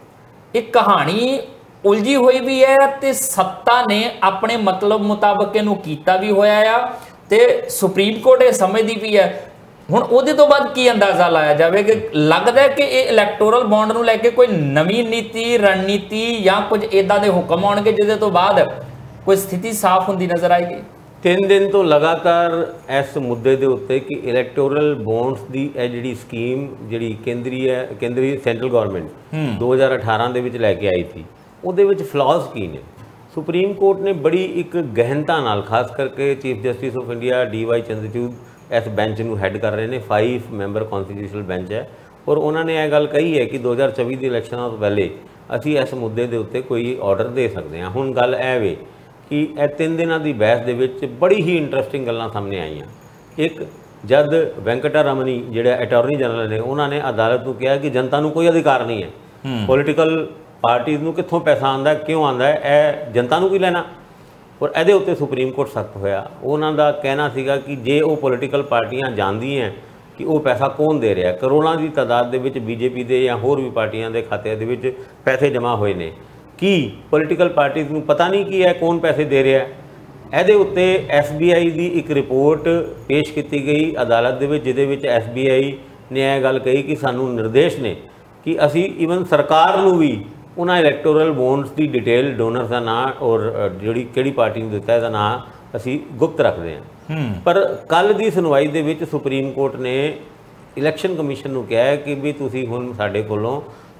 एक कहानी उलझी हुई भी है ते सत्ता ने अपने मतलब मुताबिक इहनूं कीता भी होया आ ते सुप्रीम कोर्ट ये समझदी भी है। हुण उहदे तो बाद की अंदाजा लाया जाए कि लगदा है कि ये इलैक्टोरल बॉन्ड नूं लैके कोई नवीं नीति, रणनीति या कुछ इदां दे हुक्म आउणगे जिहदे तो बाद कोई स्थिति साफ हुंदी नज़र आएगी। 3 दिन तो लगातार इस मुद्दे के उत्ते कि इलैक्टोरल बॉन्ड्स की यह जी स्कीम जी केंद्रीय सेंट्रल गवर्नमेंट 2018 के विच लैके आई थी, वो फ्लॉज की ने। सुप्रीम कोर्ट ने बड़ी एक गहनता नाल, खास करके chief justice of India DY Chandrachud इस बेंच नूं हैड कर रहे हैं। 5 मैंबर कॉन्स्टिट्यूशनल बेंच है और उन्होंने यह गल कही है कि 2024 के इलैक्शनों तो पहले असी इस मुद्दे के उत्ते कोई ऑर्डर दे सकते हैं। हुण गल ऐ वे कि यह 3 दिनों की बहस के विच बड़ी ही इंटरस्टिंग गल्लां सामने आईयां। एक जद वेंकटा रमनी जिहड़े अटॉर्नी जनरल ने, उन्होंने अदालत को कहा कि जनता को कोई अधिकार नहीं है, पोलिटिकल पार्टीज़ नूं कित्थों पैसा आंदा है, क्यों आंदा है, यह जनता को की लेना। और इहदे उत्ते सुप्रीम कोर्ट सख्त होया। उन्हां दा कहना सीगा कि जे वो पोलिटिकल पार्टियां जानदी हैं कि वो पैसा कौन दे रहा है, करोड़ों की तादाद दे विच बीजेपी दे या होर भी पार्टियां दे खाते दे विच पैसे जमा होए ने, कि पोलिटिकल पार्टीज़ नूं पता नहीं की है कौन पैसे दे रहा है। ਇਹਦੇ ਉੱਤੇ SBI ਦੀ ਇੱਕ ਰਿਪੋਰਟ ਪੇਸ਼ ਕੀਤੀ ਗਈ ਅਦਾਲਤ ਦੇ ਵਿੱਚ, ਜਿਹਦੇ ਵਿੱਚ SBI ਨੇ ਇਹ ਗੱਲ ਕਹੀ ਕਿ ਸਾਨੂੰ ਨਿਰਦੇਸ਼ ਨੇ ਕਿ ਅਸੀਂ ਈਵਨ ਸਰਕਾਰ ਨੂੰ ਵੀ ਉਹਨਾਂ ਇਲੈਕਟੋਰਲ ਬੌਂਡਸ ਦੀ ਡਿਟੇਲ, ਡੋਨਰਸ ਦਾ ਨਾਂ ਔਰ ਜਿਹੜੀ ਕਿਹੜੀ ਪਾਰਟੀ ਨੂੰ ਦਿੱਤਾ ਇਹਦਾ ਨਾਂ ਅਸੀਂ ਗੁਪਤ ਰੱਖਦੇ ਹਾਂ। ਪਰ ਕੱਲ੍ਹ ਦੀ ਸੁਣਵਾਈ ਦੇ ਵਿੱਚ ਸੁਪਰੀਮ ਕੋਰਟ ਨੇ ਇਲੈਕਸ਼ਨ ਕਮਿਸ਼ਨ ਨੂੰ ਕਿਹਾ ਕਿ ਵੀ ਤੁਸੀਂ ਹੁਣ ਸਾਡੇ ਕੋਲੋਂ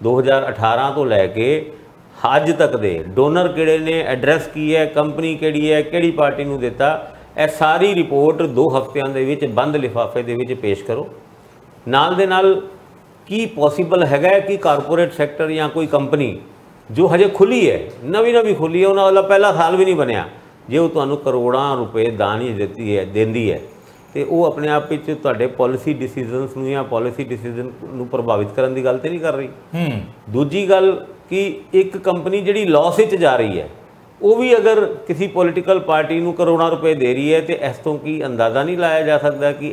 2018 ਤੋਂ ਲੈ ਕੇ ਅੱਜ तक दे डोनर किहड़े ने, एड्रैस की है, कंपनी किहड़ी है, किहड़ी पार्टी नूं दिता, यह सारी रिपोर्ट 2 हफ्तियां दे विच बंद लिफाफे दे विच पेश करो। नाल दे नाल की पॉसीबल हैगा कि कारपोरेट सैक्टर या कोई कंपनी जो हजे खुली है, नवी खुली है, उन्हां वाला पहला साल भी नहीं बनया, जे वो तुहानूं करोड़ां रुपए दान ही देती है देंदी है तो वो अपने आप विच तुहाडे पॉलिसी डिसीजनस नूं या पॉलिसी डिसीजन नूं प्रभावित करन दी गल ते नहीं कर रही। दूजी गल कि एक कंपनी जिहड़ी लॉस विच जा रही है, वो भी अगर किसी पोलिटिकल पार्टी नूं करोड़ों रुपए दे रही है तो इस तो की अंदाज़ा नहीं लाया जा सकता कि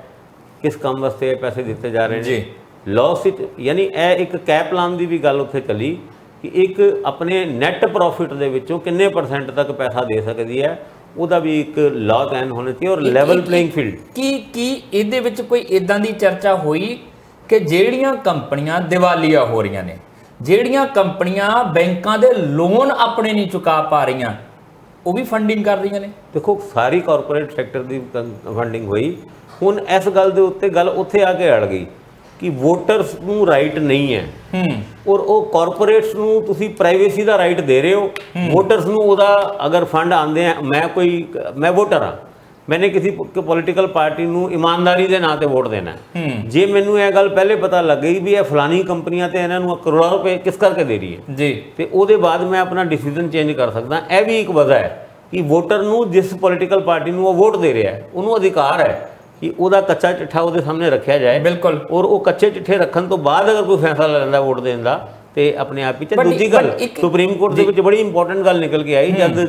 यह किस काम वास्ते पैसे दिते जा रहे हैं। लॉस विच यानी यह एक कैप लाउण दी भी गल उत्थे चली कि एक अपने नैट प्रॉफिट दे विचों किन्ने % तक पैसा दे सकती है, ਉਹਦਾ भी एक लॉ कैन होना चाहिए और लैवल प्लेइंग फील्ड। की ਇਹਦੇ ਵਿੱਚ ਕੋਈ ਇਦਾਂ ਦੀ ਚਰਚਾ ਹੋਈ ਕਿ ਜਿਹੜੀਆਂ ਕੰਪਨੀਆਂ ਦਿਵਾਲੀਆ ਹੋ ਰਹੀਆਂ ਨੇ, ਜਿਹੜੀਆਂ ਕੰਪਨੀਆਂ ਬੈਂਕਾਂ ਦੇ ਲੋਨ ਆਪਣੇ ਨਹੀਂ ਚੁਕਾ ਪਾ ਰਹੀਆਂ, ਉਹ ਵੀ ਫੰਡਿੰਗ ਕਰ ਰਹੀਆਂ ਨੇ? ਦੇਖੋ ਸਾਰੀ ਕਾਰਪੋਰੇਟ ਸੈਕਟਰ ਦੀ ਫੰਡਿੰਗ ਹੋਈ। ਹੁਣ ਇਸ ਗੱਲ ਦੇ ਉੱਤੇ ਗੱਲ ਉੱਥੇ ਆ ਕੇ ਅੜ ਗਈ कि वोटर्स नूं राइट नहीं है और वो कॉरपोरेट्स नूं तुसी प्राइवेसी का राइट दे रहे हो। वोटर्स नूं उहदा अगर फंड आंदे हैं, मैं वोटर हाँ मैंने किसी पॉलिटिकल पार्टी ਨੂੰ ईमानदारी ਦੇ ਨਾਂ ਤੇ ਵੋਟ ਦੇਣਾ ਜੇ ਮੈਨੂੰ ਇਹ ਗੱਲ ਪਹਿਲੇ ਪਤਾ ਲੱਗ ਗਈ ਵੀ ਇਹ ਫਲਾਨੀ ਕੰਪਨੀਆਂ ਤੇ ਇਹਨਾਂ ਨੂੰ ਕਰੋੜਾਂ ਰੁਪਏ ਕਿਸ ਕਰਕੇ ਦੇ ਰਹੀ ਹੈ ਜੀ ਤੇ ਉਹਦੇ ਬਾਅਦ ਮੈਂ ਆਪਣਾ ਡਿਸੀਜਨ ਚੇਂਜ ਕਰ ਸਕਦਾ। ਇਹ ਵੀ ਇੱਕ ਵਜ੍ਹਾ ਹੈ ਕਿ ਵੋਟਰ ਨੂੰ ਜਿਸ ਪੋਲੀਟੀਕਲ ਪਾਰਟੀ ਨੂੰ ਉਹ ਵੋਟ ਦੇ ਰਿਹਾ ਹੈ ਉਹਨੂੰ ਅਧਿਕਾਰ ਹੈ कि ਉਹਦਾ ਕੱਚਾ ਚਿੱਠਾ ਉਹਦੇ ਸਾਹਮਣੇ ਰੱਖਿਆ ਜਾਏ ਬਿਲਕੁਲ ਔਰ ਉਹ ਕੱਚੇ ਚਿੱਠੇ ਰੱਖਣ ਤੋਂ ਬਾਅਦ ਅਗਰ ਕੋਈ ਫੈਸਲਾ ਲੈਂਦਾ ਵੋਟ ਦੇਣ ਦਾ ਤੇ ਆਪਣੇ ਆਪ ਹੀ। ਦੂਜੀ ਗੱਲ ਸੁਪਰੀਮ ਕੋਰਟ ਦੇ ਵਿੱਚ ਬੜੀ ਇੰਪੋਰਟੈਂਟ ਗੱਲ ਨਿਕਲ ਕੇ ਆਈ ਜਦ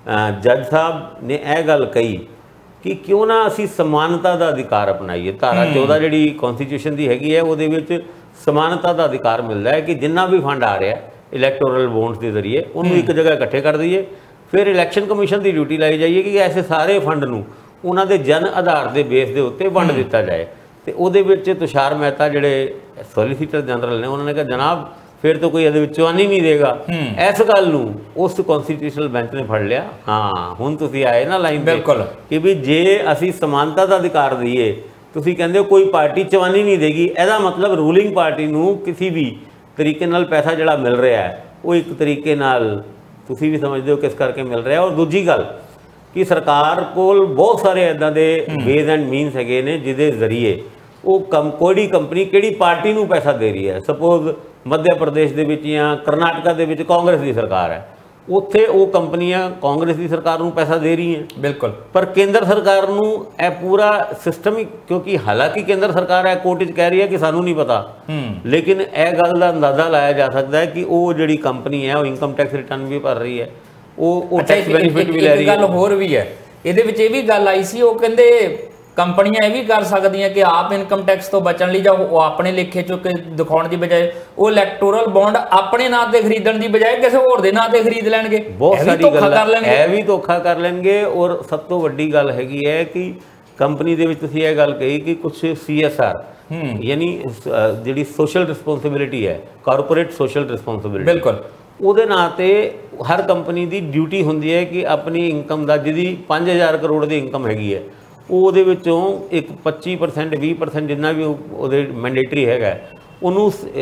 ਜੱਜ ਸਾਹਿਬ ਨੇ ਇਹ ਗੱਲ ਕਹੀ ਕਿ ਕਿਉਂ ਨਾ ਅਸੀਂ ਸਮਾਨਤਾ ਦਾ ਅਧਿਕਾਰ ਅਪਣਾਈਏ। ਧਾਰਾ 14 ਜਿਹੜੀ ਕਨਸਟੀਟਿਊਸ਼ਨ ਦੀ ਹੈਗੀ ਹੈ ਉਹਦੇ ਵਿੱਚ ਸਮਾਨਤਾ ਦਾ ਅਧਿਕਾਰ ਮਿਲਦਾ ਹੈ ਕਿ ਜਿੰਨਾ ਵੀ ਫੰਡ ਆ ਰਿਹਾ ਇਲੈਕਟੋਰਲ ਬੌਂਡਸ ਦੇ ਜ਼ਰੀਏ ਉਹਨੂੰ ਇੱਕ ਜਗ੍ਹਾ ਇਕੱਠੇ ਕਰ ਦਈਏ। ਫਿਰ ਇਲੈਕਸ਼ਨ ਕਮਿਸ਼ਨ ਦੀ ਡਿਊਟੀ ਲਾਈ ਜਾਈਏ ਕਿ ਐਸੇ ਸਾਰੇ ਫੰਡ ਨੂੰ ਉਹਨਾਂ ਦੇ ਜਨ ਆਧਾਰ ਦੇ ਬੇਸ ਦੇ ਉੱਤੇ ਵੰਡ ਦਿੱਤਾ ਜਾਏ। ਤੇ ਉਹਦੇ ਵਿੱਚ ਤੁਸ਼ਾਰ ਮਹਿਤਾ ਜਿਹੜੇ ਸੋਲੀਸੀਟਰ ਜਨਰਲ ਨੇ ਉਹਨਾਂ ਨੇ ਕਿਹਾ ਜਨਾਬ ਫਿਰ ਤਾਂ ਕੋਈ ਇਹਦੇ ਵਿੱਚ ਚੁਆਨੀ ਨਹੀਂ ਦੇਗਾ। ਇਸ ਗੱਲ ਨੂੰ ਉਸ ਕਨਸਟੀਟਿਊਸ਼ਨਲ ਬੈਂਚ ਨੇ ਫੜ ਲਿਆ। ਹਾਂ ਹੁਣ ਤੁਸੀਂ ਆਏ ਨਾ ਲਾਈਨ ਬਿਲਕੁਲ ਕਿ ਵੀ ਜੇ ਅਸੀਂ ਸਮਾਨਤਾ ਦਾ ਅਧਿਕਾਰ ਦਈਏ ਤੁਸੀਂ ਕਹਿੰਦੇ ਹੋ ਕੋਈ ਪਾਰਟੀ ਚੁਆਨੀ ਨਹੀਂ ਦੇਗੀ ਇਹਦਾ ਮਤਲਬ ਰੂਲਿੰਗ ਪਾਰਟੀ ਨੂੰ ਕਿਸੇ ਵੀ ਤਰੀਕੇ ਨਾਲ ਪੈਸਾ ਜਿਹੜਾ ਮਿਲ ਰਿਹਾ ਹੈ ਉਹ ਇੱਕ ਤਰੀਕੇ ਨਾਲ ਤੁਸੀਂ ਵੀ ਸਮਝਦੇ ਹੋ ਕਿਸ ਕਰਕੇ ਮਿਲ ਰਿਹਾ। ਔਰ ਦੂਜੀ ਗੱਲ कि सरकार कोल बहुत सारे इदां दे वेज एंड मीनस हैगे ने जिहदे जरिए वो कोई कंपनी किहड़ी पार्टी नूं पैसा दे रही है। सपोज मध्य प्रदेश दे विच या करनाटका दे विच कांग्रेस की सरकार है उत्थे वो कंपनियां कांग्रेस की सरकार नूं पैसा दे रही हैं बिल्कुल पर केंद्र सरकार नूं यह पूरा सिस्टम ही क्योंकि हालांकि केंद्र सरकार है कोर्ट च कह रही है कि सानूं नहीं पता लेकिन यह गल का अंदाजा लाया जा सकता है कि वो जिहड़ी कंपनी है वो इनकम टैक्स रिटर्न भी भर रही है ਉਹ ਟੈਕਸ ਬੈਨੀਫਿਟ ਵੀ ਲੈ ਰਹੀ ਹੈ। ਗੱਲ ਹੋਰ ਵੀ ਹੈ ਇਹਦੇ ਵਿੱਚ ਇਹ ਵੀ ਗੱਲ ਆਈ ਸੀ ਉਹ ਕਹਿੰਦੇ ਕੰਪਨੀਆਂ ਇਹ ਵੀ ਕਰ ਸਕਦੀਆਂ ਕਿ ਆਪ ਇਨਕਮ ਟੈਕਸ ਤੋਂ ਬਚਣ ਲਈ ਜਾਂ ਉਹ ਆਪਣੇ ਲੇਖੇ ਚੋਂ ਦਿਖਾਉਣ ਦੀ ਬਜਾਏ ਉਹ ਇਲੈਕਟੋਰਲ ਬੌਂਡ ਆਪਣੇ ਨਾਂ ਤੇ ਖਰੀਦਣ ਦੀ ਬਜਾਏ ਕਿਸੇ ਹੋਰ ਦੇ ਨਾਂ ਤੇ ਖਰੀਦ ਲੈਣਗੇ। ਬਹੁਤ ਸਾਰੀ ਗੱਲ ਇਹ ਵੀ ਧੋਖਾ ਕਰ ਲੈਣਗੇ। ਔਰ ਸਭ ਤੋਂ ਵੱਡੀ ਗੱਲ ਹੈਗੀ ਹੈ ਕਿ ਕੰਪਨੀ ਦੇ ਵਿੱਚ ਤੁਸੀਂ ਇਹ ਗੱਲ ਕਹੀ ਕਿ ਕੁਝ CSR ਯਾਨੀ ਜਿਹੜੀ ਸੋਸ਼ਲ ਰਿਸਪੌਂਸਿਬਿਲਿਟੀ ਹੈ ਕਾਰਪੋਰੇਟ ਸੋਸ਼ਲ ਰਿਸਪੌਂਸਿਬਿਲਿਟੀ ਬਿਲਕੁਲ ਉਹਦੇ ਨਾਂ ਤੇ ਹਰ ਕੰਪਨੀ ਦੀ ਡਿਊਟੀ ਹੁੰਦੀ ਹੈ ਕਿ ਆਪਣੀ ਇਨਕਮ ਦਾ ਜਿਹਦੀ 5000 ਕਰੋੜ ਦੀ ਇਨਕਮ ਹੈਗੀ ਹੈ ਉਹਦੇ ਵਿੱਚੋਂ ਇੱਕ 25% 20% ਜਿੰਨਾ ਵੀ ਉਹਦੇ ਮੈਂਡੇਟਰੀ ਹੈਗਾ ਉਹਨੂੰ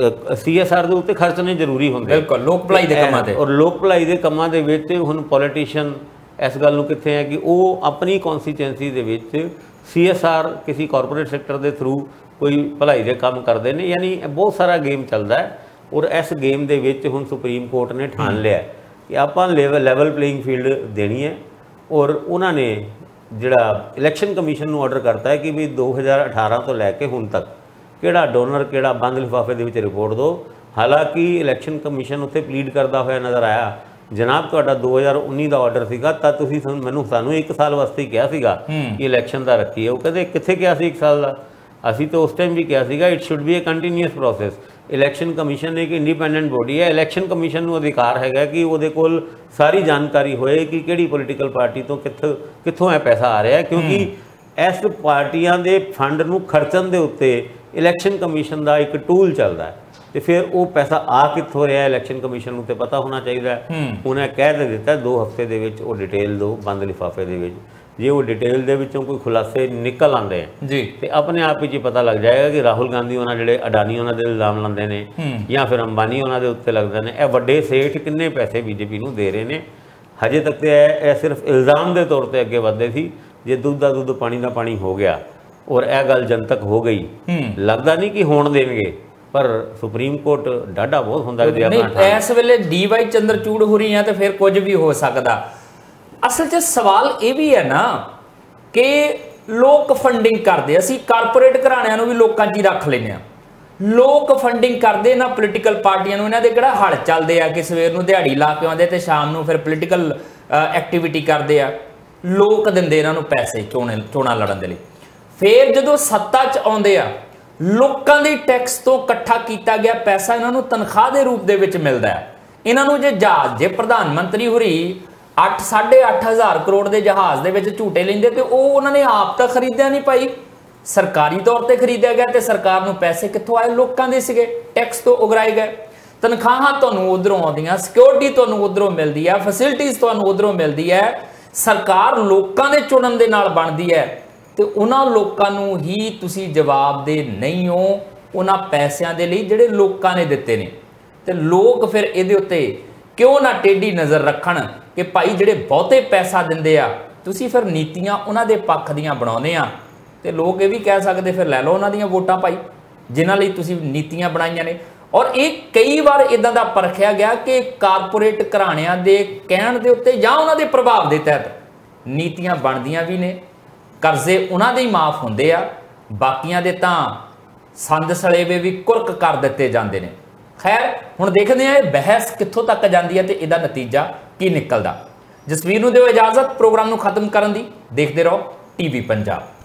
CSR ਦੇ ਉੱਤੇ ਖਰਚਣੇ ਜ਼ਰੂਰੀ ਹੁੰਦੇ ਬਿਲਕੁਲ ਲੋਕ ਭਲਾਈ ਦੇ ਕੰਮਾਂ ਤੇ। ਔਰ ਲੋਕ ਭਲਾਈ ਦੇ ਕੰਮਾਂ ਦੇ ਵਿੱਚ ਹੁਣ ਪੋਲੀਟੀਸ਼ੀਅਨ ਇਸ ਗੱਲ ਨੂੰ ਕਿੱਥੇ ਹੈ ਕਿ ਉਹ ਆਪਣੀ ਕੌਂਸਟੀਚੁਐਂਸੀ ਦੇ ਵਿੱਚ CSR ਕਿਸੇ ਕਾਰਪੋਰੇਟ ਸੈਕਟਰ ਦੇ ਥਰੂ ਕੋਈ ਭਲਾਈ ਦੇ ਕੰਮ ਕਰਦੇ ਨੇ। ਯਾਨੀ ਬਹੁਤ ਸਾਰਾ ਗੇਮ ਚੱਲਦਾ ਹੈ ਔਰ ਇਸ ਗੇਮ ਦੇ ਵਿੱਚ ਹੁਣ ਸੁਪਰੀਮ ਕੋਰਟ ਨੇ ਠਾਣ ਲਿਆ ਕਿ ਆਪਾਂ ਲੈਵਲ ਪਲੇਇੰਗ ਫੀਲਡ ਦੇਣੀ ਹੈ। ਔਰ ਉਹਨਾਂ ਨੇ ਜਿਹੜਾ ਇਲੈਕਸ਼ਨ ਕਮਿਸ਼ਨ ਨੂੰ ਆਰਡਰ ਕਰਤਾ ਹੈ ਕਿ ਵੀ 2018 ਤੋਂ ਲੈ ਕੇ ਹੁਣ ਤੱਕ ਕਿਹੜਾ ਡੋਨਰ ਕਿਹੜਾ ਬੰਦ ਲਿਫਾਫੇ ਦੇ ਵਿੱਚ ਰਿਪੋਰਟ ਦਿਓ। ਹਾਲਾਂਕਿ ਇਲੈਕਸ਼ਨ ਕਮਿਸ਼ਨ ਉੱਥੇ ਪਲੀਡ ਕਰਦਾ ਹੋਇਆ ਨਜ਼ਰ ਆਇਆ ਜਨਾਬ ਤੁਹਾਡਾ 2019 ਦਾ ਆਰਡਰ ਸੀਗਾ ਤਾਂ ਤੁਸੀਂ ਸਾਨੂੰ 1 ਸਾਲ ਵਾਸਤੇ ਕਿਹਾ ਸੀਗਾ ਕਿ ਇਲੈਕਸ਼ਨ ਦਾ ਰੱਖੀਏ। ਉਹ ਕਹਿੰਦੇ ਕਿੱਥੇ ਕਿਹਾ ਸੀ 1 ਸਾਲ ਦਾ ਅਸੀਂ ਤਾਂ ਉਸ ਟਾਈਮ ਵੀ ਕਿਹਾ ਸੀਗਾ it should be uh continuous process. Election commission ਇੱਕ ਇੰਡੀਪੈਂਡੈਂਟ ਬੋਡੀ ਹੈ। ਇਲੈਕਸ਼ਨ ਕਮਿਸ਼ਨ ਨੂੰ ਅਧਿਕਾਰ ਹੈਗਾ ਕਿ ਉਹਦੇ ਕੋਲ ਸਾਰੀ ਜਾਣਕਾਰੀ ਹੋਏ ਕਿ ਕਿਹੜੀ ਪੋਲੀਟੀਕਲ ਪਾਰਟੀ ਤੋਂ ਕਿੱਥੋਂ ਇਹ ਪੈਸਾ ਆ ਰਿਹਾ ਕਿਉਂਕਿ ਇਸ ਪਾਰਟੀਆਂ ਦੇ ਫੰਡ ਨੂੰ ਖਰਚਣ ਦੇ ਉੱਤੇ ਇਲੈਕਸ਼ਨ ਕਮਿਸ਼ਨ ਦਾ ਇੱਕ ਟੂਲ ਚੱਲਦਾ ਹੈ ਤੇ ਫਿਰ ਉਹ ਪੈਸਾ ਆ ਕਿੱਥੋਂ ਰਿਹਾ ਇਲੈਕਸ਼ਨ ਕਮਿਸ਼ਨ ਨੂੰ ਤੇ ਪਤਾ ਹੋਣਾ ਚਾਹੀਦਾ। ਉਹਨੇ ਕਹਿ ਦਿੱਤਾ 2 ਹਫ਼ਤੇ ਦੇ ਵਿੱਚ ਉਹ ਡਿਟੇਲ ਦਿਓ ਬੰਦ ਲਿਫਾਫੇ ਦੇ ਵਿੱਚ। ਜੇ ਉਹ ਡਿਟੇਲ ਦੇ ਵਿੱਚੋਂ ਕੋਈ ਖੁਲਾਸੇ ਨਿਕਲ ਆਉਂਦੇ ਆ ਜੀ ਤੇ ਆਪਣੇ ਆਪ ਵਿੱਚ ਪਤਾ ਲੱਗ ਜਾਏਗਾ ਕਿ ਰਾਹੁਲ ਗਾਂਧੀ ਉਹਨਾਂ ਜਿਹੜੇ ਅਡਾਨੀ ਉਹਨਾਂ ਦੇ ਇਲਜ਼ਾਮ ਲਾਉਂਦੇ ਨੇ ਜਾਂ ਫਿਰ ਅੰਬਾਨੀ ਉਹਨਾਂ ਦੇ ਉੱਤੇ ਲੱਗਦੇ ਨੇ ਇਹ ਵੱਡੇ ਸੇਠ ਕਿੰਨੇ ਪੈਸੇ BJP ਨੂੰ ਦੇ ਰਹੇ ਨੇ। ਹਜੇ ਤੱਕ ਤੇ ਇਹ ਸਿਰਫ ਇਲਜ਼ਾਮ ਦੇ ਤੌਰ ਤੇ ਅੱਗੇ ਵਧਦੇ ਸੀ। ਜੇ ਦੁੱਧ ਦਾ ਦੁੱਧ ਪਾਣੀ ਦਾ ਪਾਣੀ ਹੋ ਗਿਆ ਔਰ ਇਹ ਗੱਲ ਜਨਤਕ ਹੋ ਗਈ ਲੱਗਦਾ ਨਹੀਂ ਕਿ ਹੋਣ ਦੇਣਗੇ ਪਰ ਸੁਪਰੀਮ ਕੋਰਟ ਡਾਢਾ ਬਹੁਤ ਹੁੰਦਾ ਕਿ ਨਹੀਂ ਇਸ ਵੇਲੇ DY ਚੰਦਰਚੂੜ ਹੋ ਰਹੀ ਆ ਤੇ ਫਿਰ ਕੁਝ ਵੀ ਹੋ ਸਕਦਾ। ਅਸਲ 'ਚ ਸਵਾਲ ਇਹ ਵੀ ਹੈ ਨਾ ਕਿ ਲੋਕ ਫੰਡਿੰਗ ਕਰਦੇ ਅਸੀਂ ਕਾਰਪੋਰੇਟ ਘਰਾਣਿਆਂ ਨੂੰ ਵੀ ਲੋਕਾਂ 'ਚ ਹੀ ਰੱਖ ਲੈਂਦੇ ਹਾਂ। ਲੋਕ ਫੰਡਿੰਗ ਕਰਦੇ ਨਾ ਪੋਲੀਟੀਕਲ ਪਾਰਟੀਆਂ ਨੂੰ ਇਹਨਾਂ ਦੇ ਕਿਹੜਾ ਹੜ ਚੱਲਦੇ ਆ ਕਿ ਸਵੇਰ ਨੂੰ ਦਿਹਾੜੀ ਲਾ ਕੇ ਆਉਂਦੇ ਤੇ ਸ਼ਾਮ ਨੂੰ ਫਿਰ ਪੋਲੀਟੀਕਲ ਐਕਟੀਵਿਟੀ ਕਰਦੇ ਆ। ਲੋਕ ਦਿੰਦੇ ਇਹਨਾਂ ਨੂੰ ਪੈਸੇ ਚੋਣਾਂ ਲੜਨ ਦੇ ਲਈ। ਫਿਰ ਜਦੋਂ ਸੱਤਾ 'ਚ ਆਉਂਦੇ ਆ ਲੋਕਾਂ ਦੇ ਟੈਕਸ ਤੋਂ ਇਕੱਠਾ ਕੀਤਾ ਗਿਆ ਪੈਸਾ ਇਹਨਾਂ ਨੂੰ ਤਨਖਾਹ ਦੇ ਰੂਪ ਦੇ ਵਿੱਚ ਮਿਲਦਾ ਹੈ। ਇਹਨਾਂ ਨੂੰ ਜੇ ਪ੍ਰਧਾਨ ਮੰਤਰੀ ਹੋਰੀ 8,500 ਕਰੋੜ ਦੇ ਜਹਾਜ਼ ਦੇ ਵਿੱਚ ਝੂਟੇ ਲੈਂਦੇ ਤੇ ਉਹ ਉਹਨਾਂ ਨੇ ਆਪ ਤਾਂ ਖਰੀਦਿਆ ਨਹੀਂ ਭਾਈ ਸਰਕਾਰੀ ਤੌਰ ਤੇ ਖਰੀਦਿਆ ਗਿਆ ਤੇ ਸਰਕਾਰ ਨੂੰ ਪੈਸੇ ਕਿੱਥੋਂ ਆਏ ਲੋਕਾਂ ਦੇ ਸੀਗੇ ਟੈਕਸ ਤੋਂ ਉਗਰਾਏ ਗਏ। ਤਨਖਾਹਾਂ ਤੁਹਾਨੂੰ ਉਧਰੋਂ ਆਉਂਦੀਆਂ ਸਿਕਿਉਰਿਟੀ ਤੁਹਾਨੂੰ ਉਧਰੋਂ ਮਿਲਦੀ ਹੈ ਫੈਸਿਲਿਟੀਜ਼ ਤੁਹਾਨੂੰ ਉਧਰੋਂ ਮਿਲਦੀ ਹੈ। ਸਰਕਾਰ ਲੋਕਾਂ ਦੇ ਚੁਣਨ ਦੇ ਨਾਲ ਬਣਦੀ ਹੈ ਤੇ ਉਹਨਾਂ ਲੋਕਾਂ ਨੂੰ ਹੀ ਤੁਸੀਂ ਜਵਾਬ ਦੇ ਨਹੀਂ ਹੋ ਉਹਨਾਂ ਪੈਸਿਆਂ ਦੇ ਲਈ ਜਿਹੜੇ ਲੋਕਾਂ ਨੇ ਦਿੱਤੇ ਨੇ। ਤੇ ਲੋਕ ਫਿਰ ਇਹਦੇ ਉੱਤੇ ਕਿਉਂ ਨਾ ਟੇਢੀ ਨਜ਼ਰ ਰੱਖਣ ਕਿ ਭਾਈ ਜਿਹੜੇ ਬਹੁਤੇ ਪੈਸਾ ਦਿੰਦੇ ਆ ਤੁਸੀਂ ਫਿਰ ਨੀਤੀਆਂ ਉਹਨਾਂ ਦੇ ਪੱਖ ਦੀਆਂ ਬਣਾਉਂਦੇ ਆ ਤੇ ਲੋਕ ਇਹ ਵੀ ਕਹਿ ਸਕਦੇ ਫਿਰ ਲੈ ਲਓ ਉਹਨਾਂ ਦੀਆਂ ਵੋਟਾਂ ਭਾਈ ਜਿਨ੍ਹਾਂ ਲਈ ਤੁਸੀਂ ਨੀਤੀਆਂ ਬਣਾਈਆਂ ਨੇ। ਔਰ ਇਹ ਕਈ ਵਾਰ ਇਦਾਂ ਦਾ ਪਰਖਿਆ ਗਿਆ ਕਿ ਕਾਰਪੋਰੇਟ ਘਰਾਣਿਆਂ ਦੇ ਕਹਿਣ ਦੇ ਉੱਤੇ ਜਾਂ ਉਹਨਾਂ ਦੇ ਪ੍ਰਭਾਵ ਦੇ ਤਹਿਤ ਨੀਤੀਆਂ ਬਣਦੀਆਂ ਵੀ ਨੇ, ਕਰਜ਼ੇ ਉਹਨਾਂ ਦੇ ਹੀ ਮਾਫ ਹੁੰਦੇ ਆ, ਬਾਕੀਆਂ ਦੇ ਤਾਂ ਸੰਦ ਸਲੇਵੇ ਵੀ ਕੁਰਕ ਕਰ ਦਿੱਤੇ ਜਾਂਦੇ ਨੇ। ਖੈਰ ਹੁਣ ਦੇਖਦੇ ਆ ਇਹ ਬਹਿਸ ਕਿੱਥੋਂ ਤੱਕ ਜਾਂਦੀ ਹੈ ਤੇ ਇਹਦਾ ਨਤੀਜਾ ਕੀ ਨਿਕਲਦਾ। ਜਸਵੀਰ ਨੂੰ ਦਿਓ ਇਜਾਜ਼ਤ ਪ੍ਰੋਗਰਾਮ ਨੂੰ ਖਤਮ ਕਰਨ ਦੀ। ਦੇਖਦੇ ਰਹੋ ਟੀਵੀ ਪੰਜਾਬ।